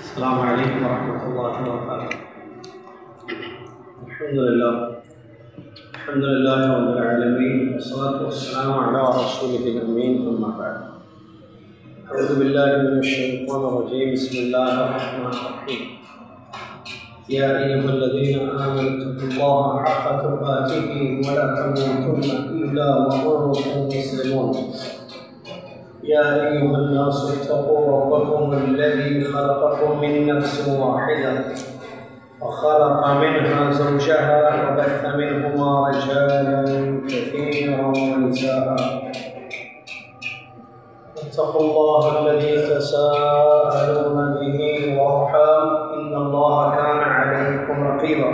السلام علیکم ورحمۃ اللہ وبرکاتہ۔ الحمد للہ رب العالمین، والصلاة والسلام علی رسولہ الامین، اما بعد۔ اعوذ باللہ من الشیطان الرجیم، بسم اللہ الرحمن الرحیم۔ یا ایھا الذین آمنوا اتقوا اللہ حق تقاتہ ولا تموتن الا وانتم مسلمون۔ يا أيها الناس اتقوا ربكم الذي خلقكم من نفس واحدة وخلق منها زوجها وبث منهما رجالا كثيرا ونساء اتقوا الله الذي تساءلون به والأرحام إن الله كان عليكم رقيبا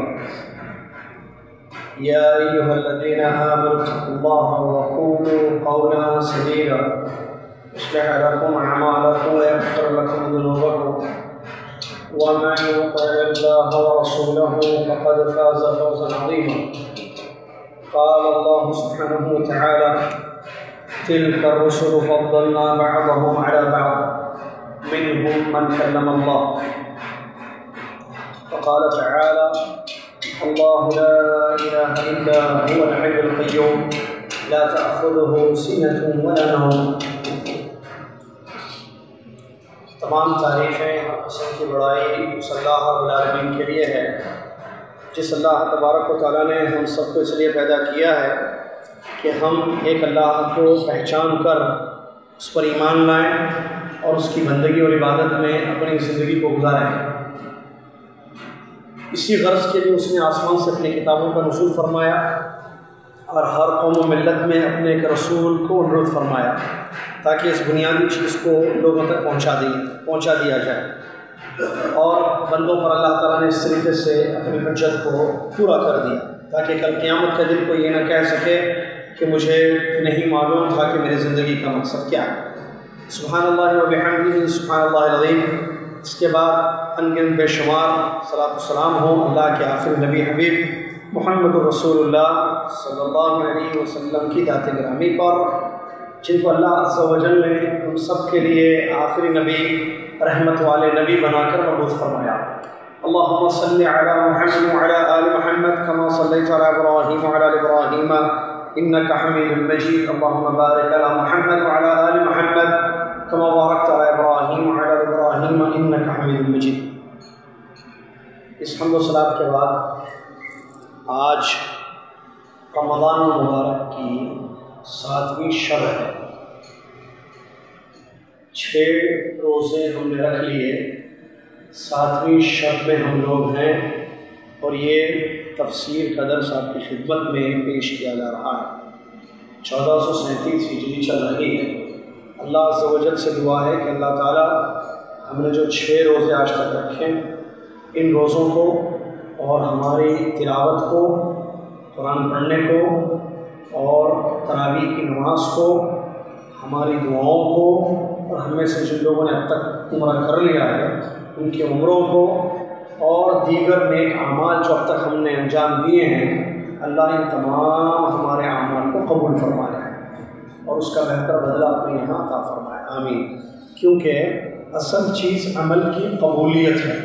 يا أيها الذين آمنوا اتقوا الله وقولوا قولا سديدا يصلح لكم أعمالكم ويغفر لكم ذنوبكم ومن يطع الله ورسوله فقد فاز فوزا عظيما قال الله سبحانه وتعالى تلك الرسل فضلنا بعضهم على بعض منهم من كلم الله وقال تعالى الله لا إله إلا هو الحي القيوم لا تأخذه سنة ولا نوم۔ تمام تعریفیں ہر قسم کی بڑائی اس اللہ رب العالمین کے لیے ہے جس اللہ تبارک و تعالیٰ نے ہم سب کو اس لیے پیدا کیا ہے کہ ہم ایک اللہ کو پہچان کر اس پر ایمان لائیں اور اس کی بندگی اور عبادت میں اپنی زندگی کو گزاریں۔ اسی غرض کے لیے اس نے آسمان سے اپنی کتابوں کا نزول فرمایا اور ہر قوم و ملت میں اپنے ایک رسول کو انرود فرمایا تاکہ اس بنیادی چیز کو لوگوں تک پہنچا دیا جائے، اور بندوں پر اللہ تعالیٰ نے اس طریقے سے اپنی حجت کو پورا کر دیا تاکہ کل قیامت کے دن کو یہ نہ کہہ سکے کہ مجھے نہیں معلوم تھا کہ میری زندگی کا مقصد کیا ہے۔ سبحان اللہ و بحمدہ، سبحان اللہ العظیم۔ اس کے بعد انگن بے شمار صلاۃ و سلام ہوں اللہ کے آخری نبی حبیب محمد الرسول اللہ صلی اللہ علیہ وسلم کی ذات گرامی پر، جن کو اللہ عز و جل نے ہم سب کے لیے آخری نبی، رحمت والے نبی بنا کر مبعوث فرمایا۔ اللہم صلی علی محمد وعلی آل محمد کما صلیت علی ابراہیم وعلی آل ابراہیم انک حمید مجید۔ اللہم بارک علی محمد وعلی آل محمد کما بارکت علی ابراہیم وعلی آل ابراہیم انک حمید مجید۔ اس حمد و صلاۃ کے بعد آج رمضان المبارک کی 7ویں شب ہے۔ 6 روزے ہم نے رکھ لیے، 7ویں شب میں ہم لوگ ہیں، اور یہ تفسیر کا درس آپ کی خدمت میں پیش کیا جا رہا ہے۔ 1437 ہجری چل رہی ہے۔ اللہ عز و جل سے دعا ہے کہ اللہ تعالیٰ ہم نے جو 6 روزے آج تک رکھے، ان روزوں کو اور ہماری تلاوت کو، قرآن پڑھنے کو اور تراویح کی نماز کو، ہماری دعاؤں کو، اور ہم میں سے جن لوگوں نے اب تک عمرہ کر لیا ہے ان کی عمروں کو، اور دیگر نیک اعمال جو اب تک ہم نے انجام دیے ہیں، اللہ ان تمام ہمارے اعمال کو قبول فرمائے اور اس کا بہتر بدلہ اپنے یہاں عطا فرمائے، آمین۔ کیونکہ اصل چیز عمل کی قبولیت ہے۔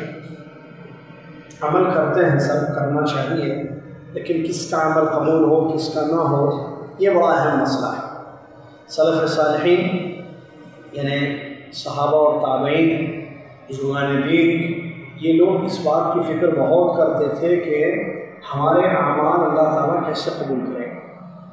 عمل کرتے ہیں، سب کرنا چاہیے، لیکن کس کا عمل قبول ہو کس کا نہ ہو یہ بڑا اہم مسئلہ ہے۔ سلف صالحین یعنی صحابہ اور تابعین، بزرگان دین، یہ لوگ اس بات کی فکر بہت کرتے تھے کہ ہمارے اعمال اللہ تعالیٰ کیسے قبول کرے گا۔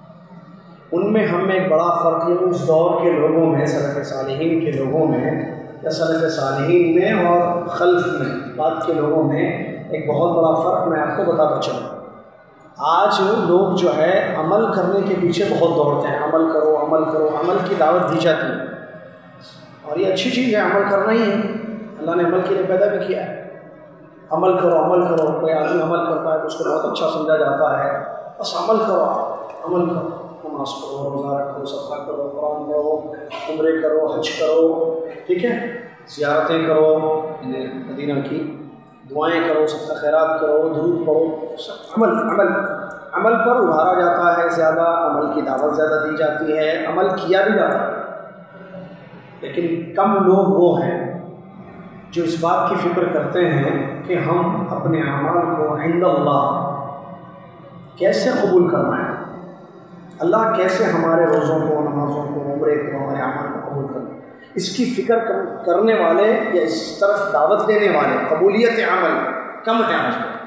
ان میں ہم میں ایک بڑا فرق ہے، اس دور کے لوگوں میں، سلف صالحین کے لوگوں میں یا سلف صالحین میں اور خلف میں، بعد کے لوگوں میں ایک بہت بڑا فرق میں آپ کو بتاتا چلوں۔ آج لوگ جو ہے عمل کرنے کے پیچھے بہت دوڑتے ہیں، عمل کرو عمل کرو، عمل کی دعوت دی جاتی ہے، اور یہ اچھی چیز ہے، عمل کرنا ہی ہے، اللہ نے عمل کے لیے پیدا بھی کیا ہے۔ عمل کرو عمل کرو، کوئی آدمی عمل کرتا ہے تو اس کو بہت اچھا سمجھا جاتا ہے، بس عمل کرو عمل کرو، نماز پڑھو، روزہ رکھو، صدقہ کرو، قرآن پڑھو، عمرے کرو، حج کرو، ٹھیک ہے، زیارتیں کرو، مدینہ کی دعائیں کرو، صدقہ خیرات کرو، درود پڑھو، عمل عمل عمل پر ابھارا جاتا ہے زیادہ، عمل کی دعوت زیادہ دی جاتی ہے، عمل کیا بھی جاتا ہے، لیکن کم لوگ وہ ہیں جو اس بات کی فکر کرتے ہیں کہ ہم اپنے اعمال کو عند اللہ کیسے قبول کرنا ہے، اللہ کیسے ہمارے روزوں کو، نمازوں کو، عمرے کو، ہمارے اعمال کو قبول کرنا ہے، اس کی فکر کرنے والے یا اس طرف دعوت دینے والے قبولیت عمل کم ہے آج کل۔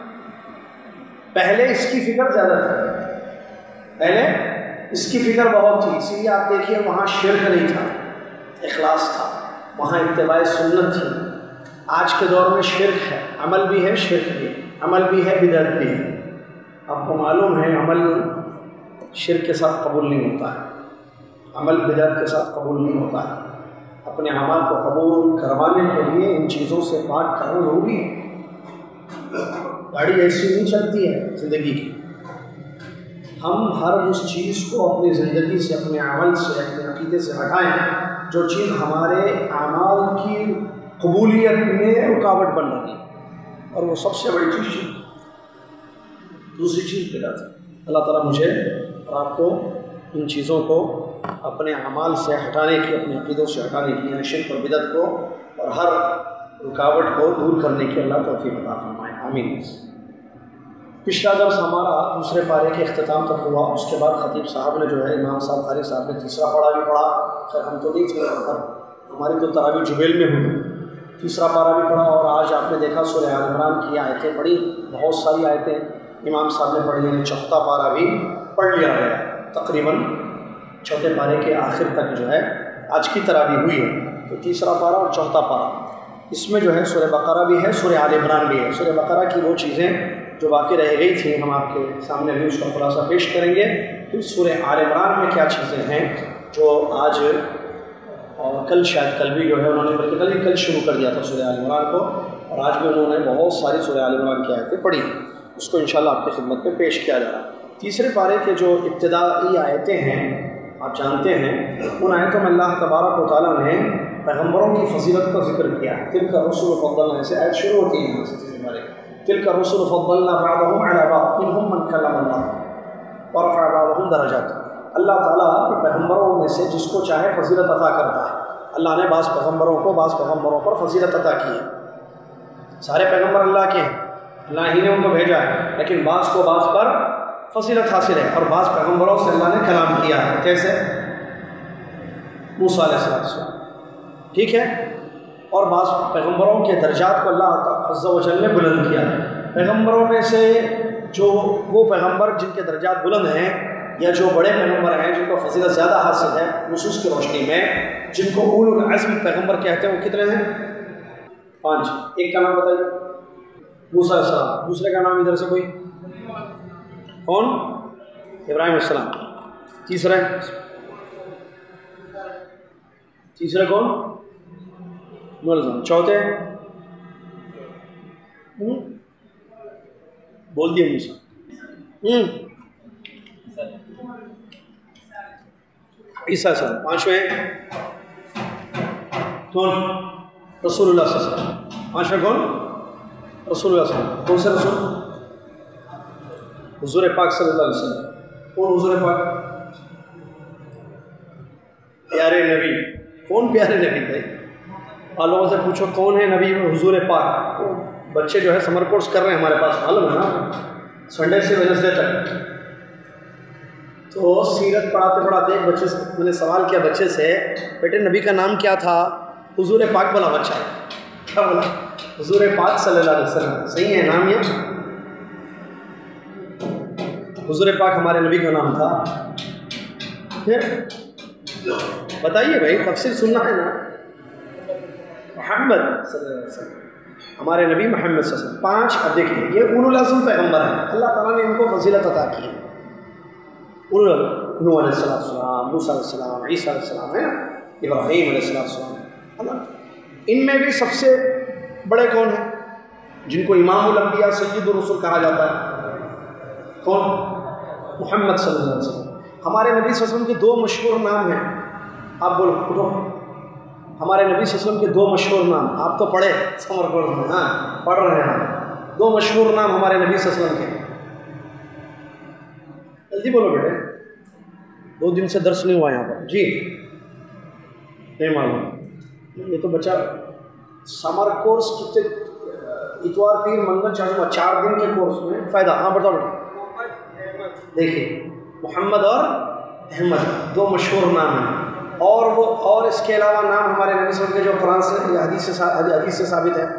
پہلے اس کی فکر زیادہ تھی، پہلے اس کی فکر بہت تھی، اسی لیے آپ دیکھیے وہاں شرک نہیں تھا، اخلاص تھا، وہاں اتباع سنت تھی۔ آج کے دور میں شرک ہے، عمل بھی ہے، شرک بھی ہے، عمل بھی ہے، بدعت بھی ہے۔ آپ کو معلوم ہے عمل شرک کے ساتھ قبول نہیں ہوتا ہے، عمل بدعت کے ساتھ قبول نہیں ہوتا ہے۔ اپنے اعمال کو قبول کروانے کے لیے ان چیزوں سے پاک کرنا ضروری ہے۔ گاڑی ایسی نہیں چلتی ہے زندگی کی، ہم ہر اس چیز کو اپنی زندگی سے، اپنے عمل سے، اپنے عقیدے سے ہٹائیں جو چیز ہمارے اعمال کی قبولیت میں رکاوٹ بن رہی ہے، اور وہ سب سے بڑی چیز ہے۔ دوسری چیز بدعت ہے۔ اللہ تعالیٰ مجھے اور آپ کو ان چیزوں کو اپنے اعمال سے ہٹانے کی، اپنے عقیدوں سے ہٹانے کی، یعنی شرک اور بدعت کو اور ہر رکاوٹ کو دور کرنے کی اللہ توفیق عطا فرمائے، آمین۔ پچھلا درس ہمارا دوسرے پارے کے اختتام تک ہوا، اس کے بعد خطیب صاحب نے جو ہے، امام صاحب قاری صاحب نے تیسرا پارہ بھی پڑھا، خیر ہم تو نہیں تھے وہاں پر، ہماری تو تراویح جبیل میں ہوئی، تیسرا پارہ بھی پڑھا، اور آج آپ نے دیکھا سورہ آل عمران کی آیتیں پڑھی، بہت ساری آیتیں امام صاحب نے پڑھی، یعنی چوتھا پارہ بھی پڑھ لیا گیا، تقریباً چوتھے پارے کے آخر تک جو ہے آج کی تراویح ہوئی ہے۔ تو تیسرا پارہ اور چوتھا پارہ، اس میں جو ہے سورہ بقرہ بھی ہے، سورہ آل عمران بھی ہے۔ سورہ بقرہ کی وہ چیزیں جو باقی رہ گئی تھیں ہم آپ کے سامنے بھی اس کا خلاصہ پیش کریں گے۔ پھر سورہ آل عمران میں کیا چیزیں ہیں جو آج اور کل، شاید کل بھی جو ہے انہوں نے، بلکہ کل شروع کر دیا تھا سورہ آل عمران کو، اور آج بھی انہوں نے بہت ساری سورہ آل عمران کی آیتیں پڑھی، اس کو انشاءاللہ آپ کی خدمت میں پیش کیا جا رہا ہے۔ تیسرے پارے کے جو ابتدائی آیتیں ہیں آپ جانتے ہیں، ان آیتوں میں اللہ تبارک و تعالیٰ نے پیغمبروں کی فضیلت کا ذکر کیا۔ تلک الرسل فضلنا، سے آیت شروع ہوتی ہے تیسرے پارے، تلک الرسل فضلنا بعضهم على بعض منهم من كلم الله ورفع بعضهم درجات۔ اللہ تعالیٰ کے پیغمبروں میں سے جس کو چاہے فضیلت عطا کرتا ہے۔ اللہ نے بعض پیغمبروں کو بعض پیغمبروں پر فضیلت عطا کی ہے۔ سارے پیغمبر اللہ کے ہیں، اللہ ہی نے ان کو بھیجا ہے، لیکن بعض کو بعض پر فضیلت حاصل ہے، اور بعض پیغمبروں سے اللہ نے کلام کیا ہے، جیسے موسیٰ علیہ السلام، ٹھیک ہے، اور بعض پیغمبروں کے درجات کو اللہ عز و جل نے بلند کیا ہے۔ پیغمبروں میں سے جو وہ پیغمبر جن کے درجات بلند ہیں، یا جو بڑے پیغمبر ہیں جن کو فضیلت زیادہ حاصل ہے نصوص کی روشنی میں، جن کو اولو العزم پیغمبر کہتے ہیں، وہ کتنے ہیں؟ 5۔ ایک کا نام بتائیے، موسیٰ علیہ السلام۔ دوسرے کا نام ادھر سے کوئی؟ کون؟ ابراہیم علیہ السلام۔ تیسرے کون؟ نوح علیہ السلام۔ چوتھے بول دیے موسیٰ۔ عیسیٰ علیہ السلام۔ پانچویں کون؟ رسول اللہ صلی اللہ علیہ وسلم۔ پانچویں کون؟ رسول اللہ صلی اللہ علیہ وسلم۔ کون سے رسول؟ حضور پاک صلی اللہ علیہ وسلم۔ کون حضور پاک؟ پیارے نبی۔ کون پیارے نبی بھائی؟ آپ لوگوں سے پوچھو کون ہے نبی حضور پاک؟ بچے جو ہے سمر کورس کر رہے ہیں ہمارے پاس، معلوم ہے نا، سنڈے سے ویڈنسڈے تک۔ تو سیرت پڑھاتے پڑھاتے ایک بچے سے میں نے سوال کیا بچے سے، بیٹے نبی کا نام کیا تھا؟ حضور پاک بولا بچہ، کیا بولا؟ حضور پاک صلی اللہ علیہ وسلم۔ صحیح ہے نام یہ؟ حضور پاک ہمارے نبی کا نام تھا۔ پھر بتائیے بھائی، تفسیر سننا ہے نا۔ محمد صلی اللہ علیہ وسلم، ہمارے نبی محمد صلی اللہ علیہ وسلم۔ 5۔ اب دیکھیے یہ اولو العزم پیغمبر ہیں، اللہ تعالیٰ نے ان کو فضیلت عطا کی ہے۔ نوح علیہ السلام، موسیٰ علیہ السلام، عیسیٰ علیہ السلام، ہے نا، ابراہیم علیہ السلام۔ ان میں بھی سب سے بڑے کون ہیں جن کو امام الانبیاء سید الرسل کہا جاتا ہے؟ کون؟ محمد صلی اللہ علیہ وسلم۔ ہمارے نبی صلی اللہ علیہ وسلم کے 2 مشہور نام ہیں، آپ بولو اٹھو۔ ہمارے نبی صلی اللہ علیہ وسلم کے 2 مشہور نام، آپ تو پڑھے سمر کورس میں، ہاں پڑھ رہے ہیں، 2 مشہور نام ہمارے نبی صلی اللہ علیہ وسلم کے، جلدی بولو بیٹے، 2 دن سے درس نہیں ہوا یہاں پر۔ جی نہیں معلوم، یہ تو بچہ समर कोर्स कितने इतवार पीर मंगल चालू 4 दिन के कोर्स में फ़ायदा। हाँ बताओ बेटा। देखिए मोहम्मद और अहमद 2 मशहूर नाम हैं, और इसके अलावा नाम हमारे नबी सल्लल्लाहु अलैहि वसल्लम के जो कुरान से या हदीस से साबित है।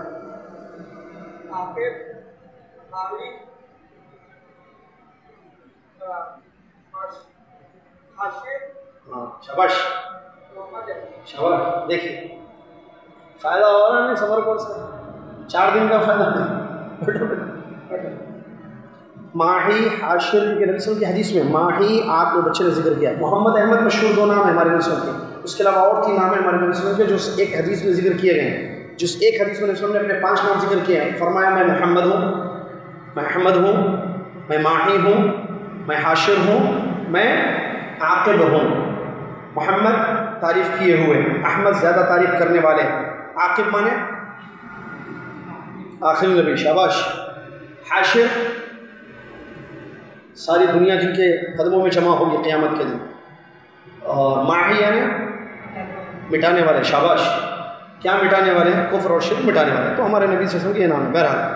हाँ शाबाश शाबाश। देखिए फ़ायदा हो रहा है नहीं समर कोर्स का, 4 दिन का फ़ायदा नहीं। माही हाशिर के नबी सल्लल्लाहु की हदीस में माही आपके बच्चे ने जिक्र किया। मोहम्मद अहमद मशहूर 2 नाम है हमारे नबी सल्लल्लाहु के, उसके अलावा और 3 नाम है हमारे नबी सल्लल्लाहु के जो एक हदीस में जिक्र किए गए हैं। जिस एक हदीस में नबी सल्लल्लाहु ने अपने 5 नाम जिक्र किए हैं। फरमाया मैं मोहम्मद हूँ, मैं अहमद हूँ, मैं माही हूँ, मैं हाशिर हूँ, मैं आकिब हूँ। मोहम्मद तारीफ़ किए हुए, अहमद ज़्यादा तारीफ़ करने वाले, आकिब माने आखिरी नबी शाबाश, हाशिर सारी दुनिया जिनके कदमों में जमा होगी क़यामत के दिन, और माही यानी मिटाने वाले शाबाश। क्या मिटाने वाले हैं? कुफ्र और शिर्क मिटाने वाले। तो हमारे नबी सल्लल्लाहु अलैहि वसल्लम के नाम है। बहरहाल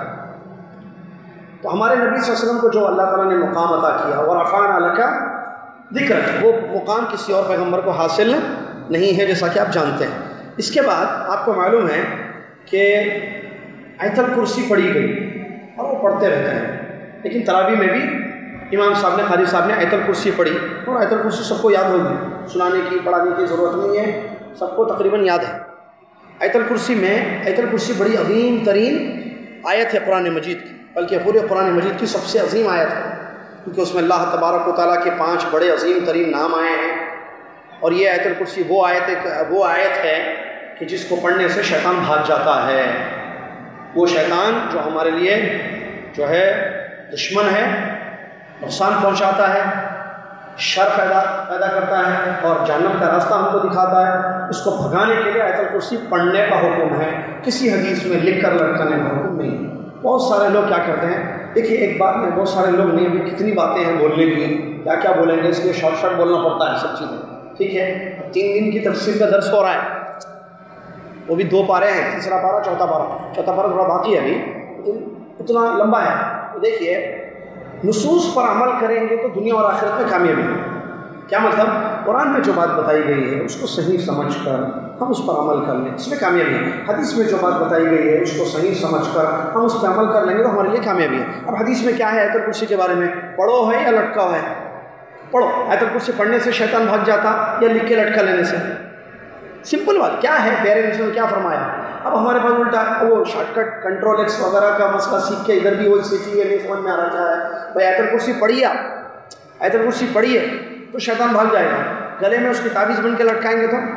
तो हमारे नबी सल्लल्लाहु अलैहि वसल्लम को जो अल्लाह ताला ने मुकाम अता किया और रफ़अना लका ज़िक्र, वो मुकाम किसी और पैगम्बर को हासिल नहीं है, जैसा कि आप जानते हैं। इसके बाद आपको मालूम है कि आयतुल कुर्सी पढ़ी गई और वो पढ़ते रहते हैं, लेकिन तरावी में भी इमाम साहब ने क़ारी साहब ने आयतुल कुर्सी पढ़ी, और आयतुल कुर्सी सबको याद होगी, सुनाने की पढ़ाने की ज़रूरत नहीं है, सबको तकरीबन याद है। आयतुल कुर्सी में आयतुल कुर्सी बड़ी अज़ीम तरीन आयत है कुरान मजीद की, बल्कि पूरे कुरान मजीद की सबसे अज़ीम आयत है, क्योंकि उसमें अल्लाह तबारक व तआला के 5 बड़े अज़ीम तरीन नाम आए हैं। और ये आयतुल कुर्सी वो आयत है कि जिसको पढ़ने से शैतान भाग जाता है। वो शैतान जो हमारे लिए जो है दुश्मन है, नुकसान पहुंचाता है, शर पैदा करता है और जहन्नम का रास्ता हमको दिखाता है, उसको भगाने के लिए आयतुल कुर्सी पढ़ने का हुक्म है, किसी हदीस में लिख कर लटकाने का हुक्म नहीं। बहुत सारे लोग क्या करते हैं, देखिए एक बात में बहुत सारे लोग नहीं, अभी कितनी बातें हैं बोलने की, क्या क्या बोलेंगे, इसलिए शॉर्ट बोलना पड़ता है सब चीज़ें, ठीक है। 3 दिन की तफसीर का दर्स हो रहा है, वो भी 2 पारे हैं, तीसरा पारा चौथा पारा थोड़ा बाकी है, अभी उतना लंबा है। तो देखिए नुसूस पर अमल करेंगे तो दुनिया और आखिरत में कामयाबी है। क्या मतलब? कुरान में जो बात बताई गई है उसको सही समझकर हम उस पर अमल कर लें, इसमें कामयाबी है। हदीस में जो बात बताई गई है उसको सही समझकर हम उस पर अमल कर लेंगे तो हमारे लिए कामयाबी है। अब हदीस में क्या है आयतुल कुर्सी के बारे में? पढ़ो है या लटका है? पढ़ो। आयतुल कुर्सी पढ़ने से शैतान भाग जाता या लिख के लटका लेने से? सिंपल बात क्या है, प्यारे नबी ने क्या फरमाया। अब हमारे पास उल्टा वो शॉर्टकट कंट्रोल एक्स वगैरह का मसला सीख के इधर भी वही सीखी है, नहीं समझ में आ रहा क्या है भाई। आयतुल कुर्सी पढ़िए, आप आयतुल कुर्सी पढ़िए तो शैतान भाग जाएगा। गले में उसकी ताबीज़ बन के लटकाएंगे तो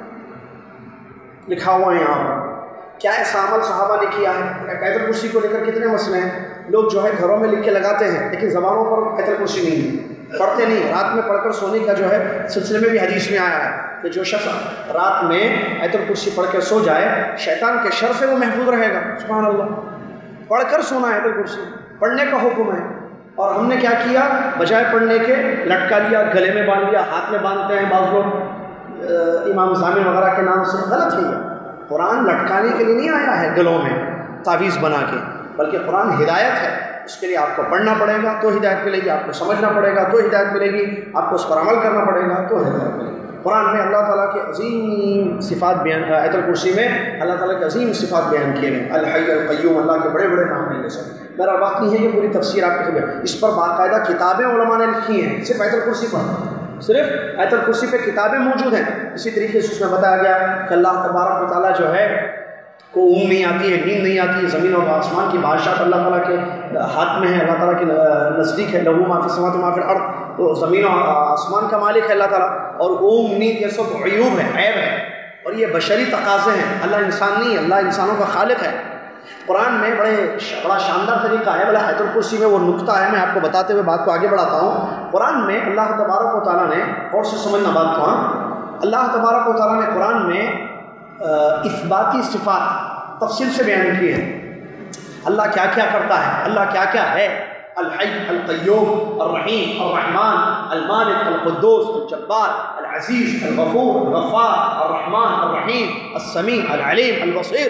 लिखा हुआ है यहाँ पर क्या ऐसा अमल सहाबा ने किया है। आयतुल कुर्सी को लेकर कितने मसले हैं, लोग जो है घरों में लिख के लगाते हैं लेकिन ज़बानों पर आयतुल कुर्सी नहीं है, पढ़ते नहीं, रात में पढ़कर सोने का जो है सिलसिले में भी हदीस में आया है कि जो शख्स रात में आयतुल कुर्सी पढ़ कर सो जाए शैतान के शर से वो महफूज रहेगा। सुभान अल्लाह, पढ़कर सोना आयतुल कुर्सी पढ़ने का हुक्म है। और हमने क्या किया, बजाय पढ़ने के लटका लिया, गले में बांध लिया, हाथ में बांधते हैं बाज़ लोग इमाम ज़ामिन वगैरह के नाम से। गलत है ये। कुरान लटकाने के लिए नहीं आया है गलों में तावीज़ बना के, बल्कि कुरान हिदायत है। उसके लिए आपको पढ़ना पड़ेगा तो हिदायत मिलेगी, आपको समझना पड़ेगा तो हिदायत मिलेगी, आपको उस पर अमल करना पड़ेगा तो हिदायत मिलेगी। कुरान में अल्लाह ताला के अज़ीम सिफ़ात बयान, आयतुल कुर्सी में अल्लाह ताला के अज़ीम सिफ़ात बयान किए गए। अल हय्य अल क़य्यूम, अल्लाह के बड़े बड़े नाम हैं ये सब। मेरा वक्त नहीं है कि पूरी तफसीर आपके लिए, इस पर बाकायदा किताबें उलमा ने लिखी हैं, सिर्फ आयतुल कुर्सी पर, सिर्फ आयतुल कुर्सी पे किताबें मौजूद हैं। इसी तरीके से उसमें बताया गया कि अल्लाह तबारक व तआला जो है को ऊँग नहीं आती है, नींद नहीं आती है, ज़मीन और आसमान की बादशाह अल्लाह ताला के हाथ में है, अल्लाह ताला के नज़दीक है। लहू मा फ़िस समावाति व मा फ़िल अर्ज़, तो ज़मीन और आसमान का मालिक है अल्लाह ताला। और ऊँग नींद ये सब अयूब है, ऐब है, और ये बशरी तकाज़े हैं। अल्लाह इंसान नहीं है, अल्लाह इंसानों का खालिक है। कुरान में बड़ा शानदार तरीका है। भला आयतुल कुर्सी में वो नुक्ता है, मैं आपको बताते हुए बात को आगे बढ़ाता हूँ। कुरान में अल्लाह तबारक व तआला ने, और से समझना बात को, अल्लाह तबारक व तआला ने कुरान में इस्बाती सिफ़ात तफसील से बयान की है। अल्लाह क्या क्या करता है, अल्लाह क्या क्या है। अल हय्य अल क़य्यूम अर रहीम अर रहमान अल मालिक अल कुद्दूस अल जब्बार अल अज़ीज़ अल गफ़ूर अल गफ़्फ़ार अर रहमान अर रहीम अस समी अल अलीम अल बसीर।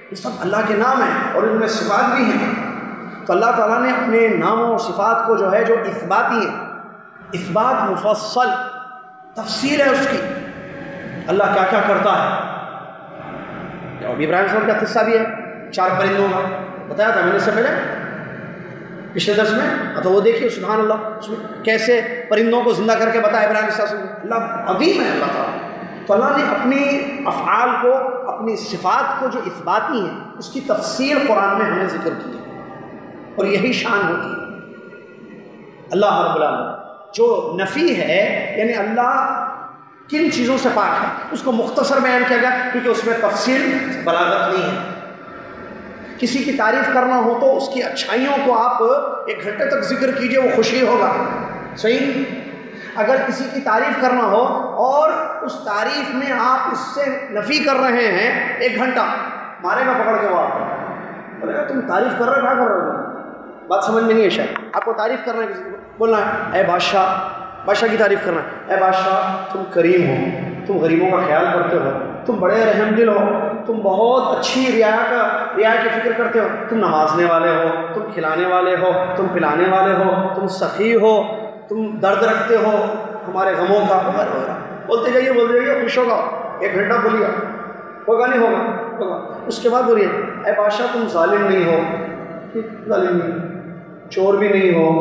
یہ سب اللہ کے نام ہیں اور ان میں صفات بھی ہیں. تو اللہ تعالیٰ نے اپنے ناموں اور صفات کو جو ہے جو اثباتی ہے، اثبات مفصل تفصیل ہے اس کی، اللہ کیا کیا کرتا ہے. ابھی ابراہیم صاحب کا قصہ بھی ہے 4 پرندوں کا، بتایا تھا میں نے اس سے پہلے پچھلے درس میں. تو وہ دیکھیے سبحان اللہ اس میں کیسے پرندوں کو زندہ کر کے بتایا ابراہیم صاحب سے. اللہ عظیم ہے اللہ تعالیٰ. تو اللہ نے اپنی افعال کو، اپنی صفات کو جو اثباتی ہیں اس کی تفصیل قرآن میں ہمیں ذکر کی ہے، اور یہی شان ہوتی ہے اللہ رب العالمین. جو نفی ہے یعنی اللہ کن چیزوں سے پاک ہے اس کو مختصر بیان کیا گیا کیونکہ اس میں تفصیل بلاغت نہیں ہے. کسی کی تعریف کرنا ہو تو اس کی اچھائیوں کو آپ 1 گھنٹے تک ذکر کیجئے، وہ خوشی ہوگا. صحیح. اگر کسی کی تعریف کرنا ہو اور اس تعریف میں آپ اس سے نفی کر رہے ہیں 1 گھنٹہ، مارے گا پکڑ کے وہ آپ کو، بولے گا تم تعریف کر رہے ہو، کیا کر رہے ہو؟ بات سمجھ میں نہیں ہے شاید. آپ کو تعریف کرنا ہے، کسی کو بولنا ہے اے بادشاہ، بادشاہ کی تعریف کرنا ہے، اے بادشاہ تم کریم ہو، تم غریبوں کا خیال کرتے ہو، تم بڑے رحم دل ہو، تم بہت اچھی رعایا کی فکر کرتے ہو، تم نوازنے والے ہو، تم کھلانے والے ہو، تم پلانے والے ہو، تم سخی ہو، تم درد رکھتے ہو ہمارے غموں کا وغیرہ وغیرہ. بولتے جائیے خوش ہوگا. 1 گھنٹہ بولیے گا، ہوگا نہیں ہوگا؟ ہوگا. اس کے بعد بولیے اے بادشاہ تم ظالم نہیں ہو، ظالم نہیں، چور بھی نہیں ہو،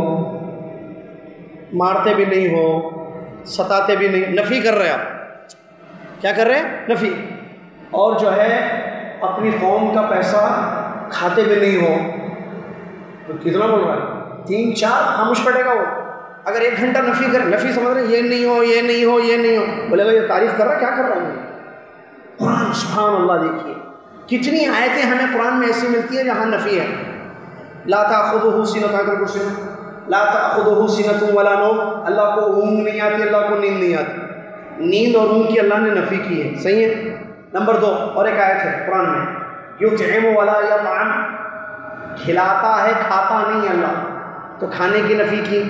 مارتے بھی نہیں ہو، ستاتے بھی نہیں. نفی کر رہے آپ، کیا کر رہے ہیں؟ نفی. اور جو ہے اپنی قوم کا پیسہ کھاتے بھی نہیں ہو. تو کتنا بول رہا ہے؟ 3-4 خاموش پڑے گا وہ. اگر 1 گھنٹہ نفی کرے، نفی سمجھ رہے ہیں یہ نہیں ہو، یہ نہیں ہو، یہ نہیں ہو، بولے گا یہ تعریف کر رہا ہے، کیا کر رہا ہے قرآن. سبحان اللہ. دیکھیے کتنی آیتیں ہمیں قرآن میں ایسی ملتی ہیں جہاں نفی ہے. لا تأخذہ سنۃ لا تأخذہ سنۃ ولا نوم، اللہ کو اونگ نہیں آتی، اللہ کو نیند نہیں آتی. نیند اور اونگ کی اللہ نے نفی کی ہے. صحیح ہے. نمبر 2 اور ایک آیت ہے قرآن میں، یطعم ولا یطعم، کھلاتا ہے کھاتا نہیں اللہ، تو کھانے کی نفی کی.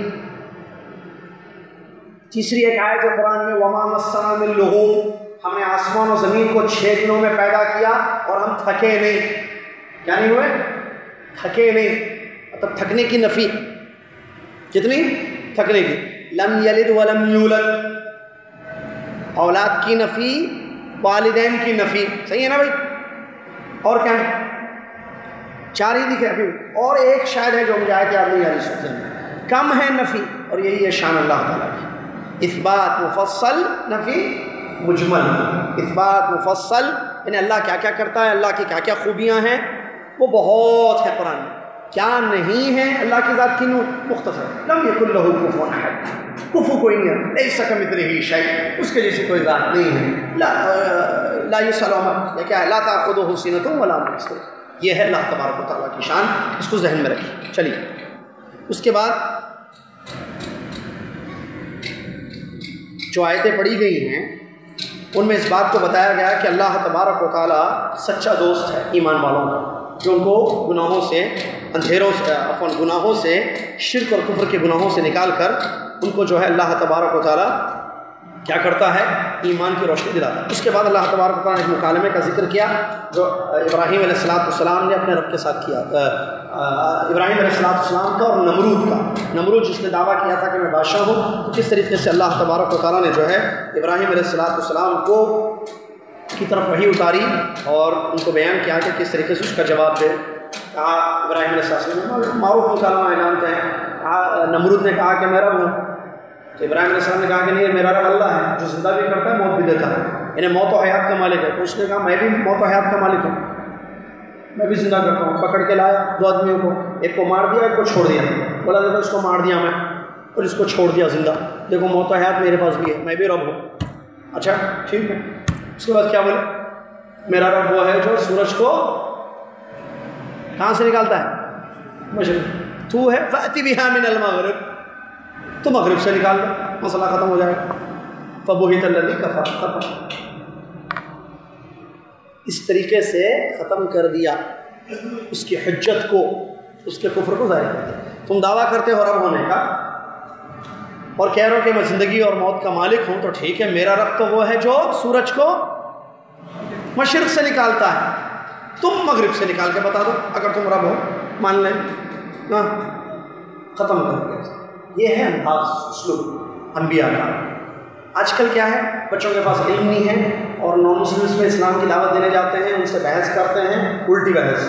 تیسری ایک آیت ہے قرآن میں، وما مسنا من لغوب، ہم نے آسمان و زمین کو 6 دنوں میں پیدا کیا اور ہم تھکے نہیں. کیا نہیں ہوئے؟ تھکے نہیں. مطلب تھکنے کی نفی. کتنی؟ تھکنے کی. لم یلد ولم یولد، اولاد کی نفی، والدین کی نفی. صحیح ہے نا بھائی؟ اور کیا ہے؟ 4 ہی دکھے ابھی، اور ایک شاید ہے جو مجھے آیت یاد نہیں آ رہی سب سے کم ہے نفی. اور یہی ہے شان اللہ تعالیٰ کی، اثبات مفصل، نفی مجمل. اثبات مفصل یعنی اللہ کیا کیا کرتا ہے، اللہ کی کیا کیا خوبیاں ہیں، وہ بہت ہے قرآن میں. کیا نہیں ہے اللہ کی ذات کی مختصر. لم یکن لہ کفوا احد، کفو کوئی نہیں ہے، لیس کمثلہ شیء، اس کے جیسی کوئی ذات نہیں ہے. لا یسأل عما، کیا ہے؟ لا تأخذہ سنۃ ولا نوم. یہ ہے اللہ تبارک و تعالیٰ کی شان، اس کو ذہن میں رکھیے. چلیے اس کے بعد جو آیتیں پڑھی گئی ہیں ان میں اس بات کو بتایا گیا کہ اللہ تبارک و تعالیٰ سچا دوست ہے ایمان والوں کا، جو ان کو گناہوں سے، اندھیروں سے، گناہوں سے، شرک اور کفر کے گناہوں سے نکال کر ان کو جو ہے اللہ تبارک و تعالیٰ کیا کرتا ہے؟ ایمان کی روشنی دلاتا ہے. اس کے بعد اللہ تبارک و تعالیٰ نے ایک مکالمے کا ذکر کیا جو ابراہیم علیہ السلام نے اپنے رب کے ساتھ کیا. ابراہیم علیہ السلام کا اور نمرود کا. نمرود جس نے دعویٰ کیا تھا کہ میں بادشاہ ہوں، تو کس طریقے سے اللہ تبارک و تعالیٰ نے جو ہے ابراہیم علیہ السلام کو کی طرف وحی اتاری اور ان کو بیان کیا کہ کس طریقے سے اس کا جواب دے. کہا ابراہیم علیہ السلام معروف مکالمہ جانتے ہیں. نمرود نے کہا کہ میں رب ہوں، تو ابراہیم علیہ السلام نے کہا کہ نہیں، میرا رب اللہ ہے جو زندہ بھی کرتا ہے، موت بھی دیتا ہے، یعنی موت و حیات کا مالک ہے. تو اس نے کہا میں بھی موت و حیات کا مالک ہوں، میں بھی زندہ کرتا ہوں. پکڑ کے لایا 2 آدمیوں کو، ایک کو مار دیا، ایک کو چھوڑ دیا. بولا دیکھو اس کو مار دیا میں اور اس کو چھوڑ دیا زندہ، دیکھو موت و حیات میرے پاس بھی ہے، میں بھی رب ہوں. اچھا ٹھیک ہے. اس کے بعد کیا بولے؟ میرا رب وہ ہے جو سورج کو کہاں سے نکالتا ہے؟ مشرق. تو ہے فأتی بہا من المغرب، تو مغرب سے نکال دو، مسئلہ ختم ہو جائے گا. فبہت الذی کفر، ختم. اس طریقے سے ختم کر دیا اس کی حجت کو، اس کے کفر کو ظاہر کر دیا. تم دعویٰ کرتے ہو رب ہونے کا اور کہہ رہے ہو کہ میں زندگی اور موت کا مالک ہوں، تو ٹھیک ہے، میرا رب تو وہ ہے جو سورج کو مشرق سے نکالتا ہے. تم مغرب سے نکال کے بتا دو اگر تم رب ہو، مان لیں نا، ختم کر دیا۔ یہ ہے انداز اسلوب انبیاء کا۔ آج کل کیا ہے، بچوں کے پاس علم نہیں ہے اور نان مسلمس میں اسلام کی دعوت دینے جاتے ہیں، ان سے بحث کرتے ہیں، الٹی بحث۔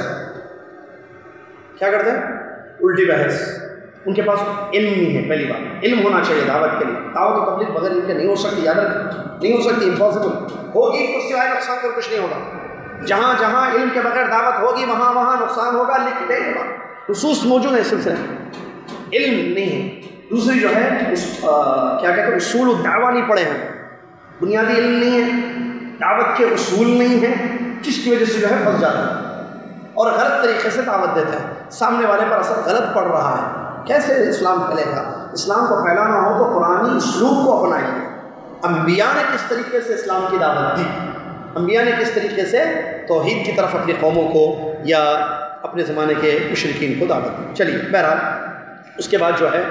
کیا کرتے ہیں؟ الٹی بحث۔ ان کے پاس علم نہیں ہے۔ پہلی بات علم ہونا چاہیے دعوت کے لیے۔ دعوت و تبلیغ بغیر علم کے نہیں ہو سکتی، یاد رکھیں، نہیں ہو سکتی، امپاسبل۔ ہوگی تو سوائے نقصان کر کچھ نہیں ہوگا۔ جہاں جہاں علم کے بغیر دعوت ہوگی وہاں وہاں نقصان ہوگا، لکھ دیں گے، نصوص موجود ہے اس سلسلے میں۔ علم نہیں ہے۔ دوسری جو ہے کیا کہتے ہیں، اصول الدعوہ نہیں پڑھے ہیں، بنیادی علم نہیں ہے، دعوت کے اصول نہیں ہیں، جس کی وجہ سے جو ہے پھنس جاتا ہے اور غلط طریقے سے دعوت دیتا ہے، سامنے والے پر اثر غلط پڑ رہا ہے۔ کیسے اسلام پھیلے گا؟ اسلام کو پھیلانا ہو تو قرآنی اسلوب کو اپنائیے۔ انبیاء نے کس طریقے سے اسلام کی دعوت دی، انبیاء نے کس طریقے سے توحید کی طرف اپنی قوموں کو یا اپنے زمانے کے مشرکین کو دعوت دی۔ چلیے بہرحال اس کے بعد جو ہے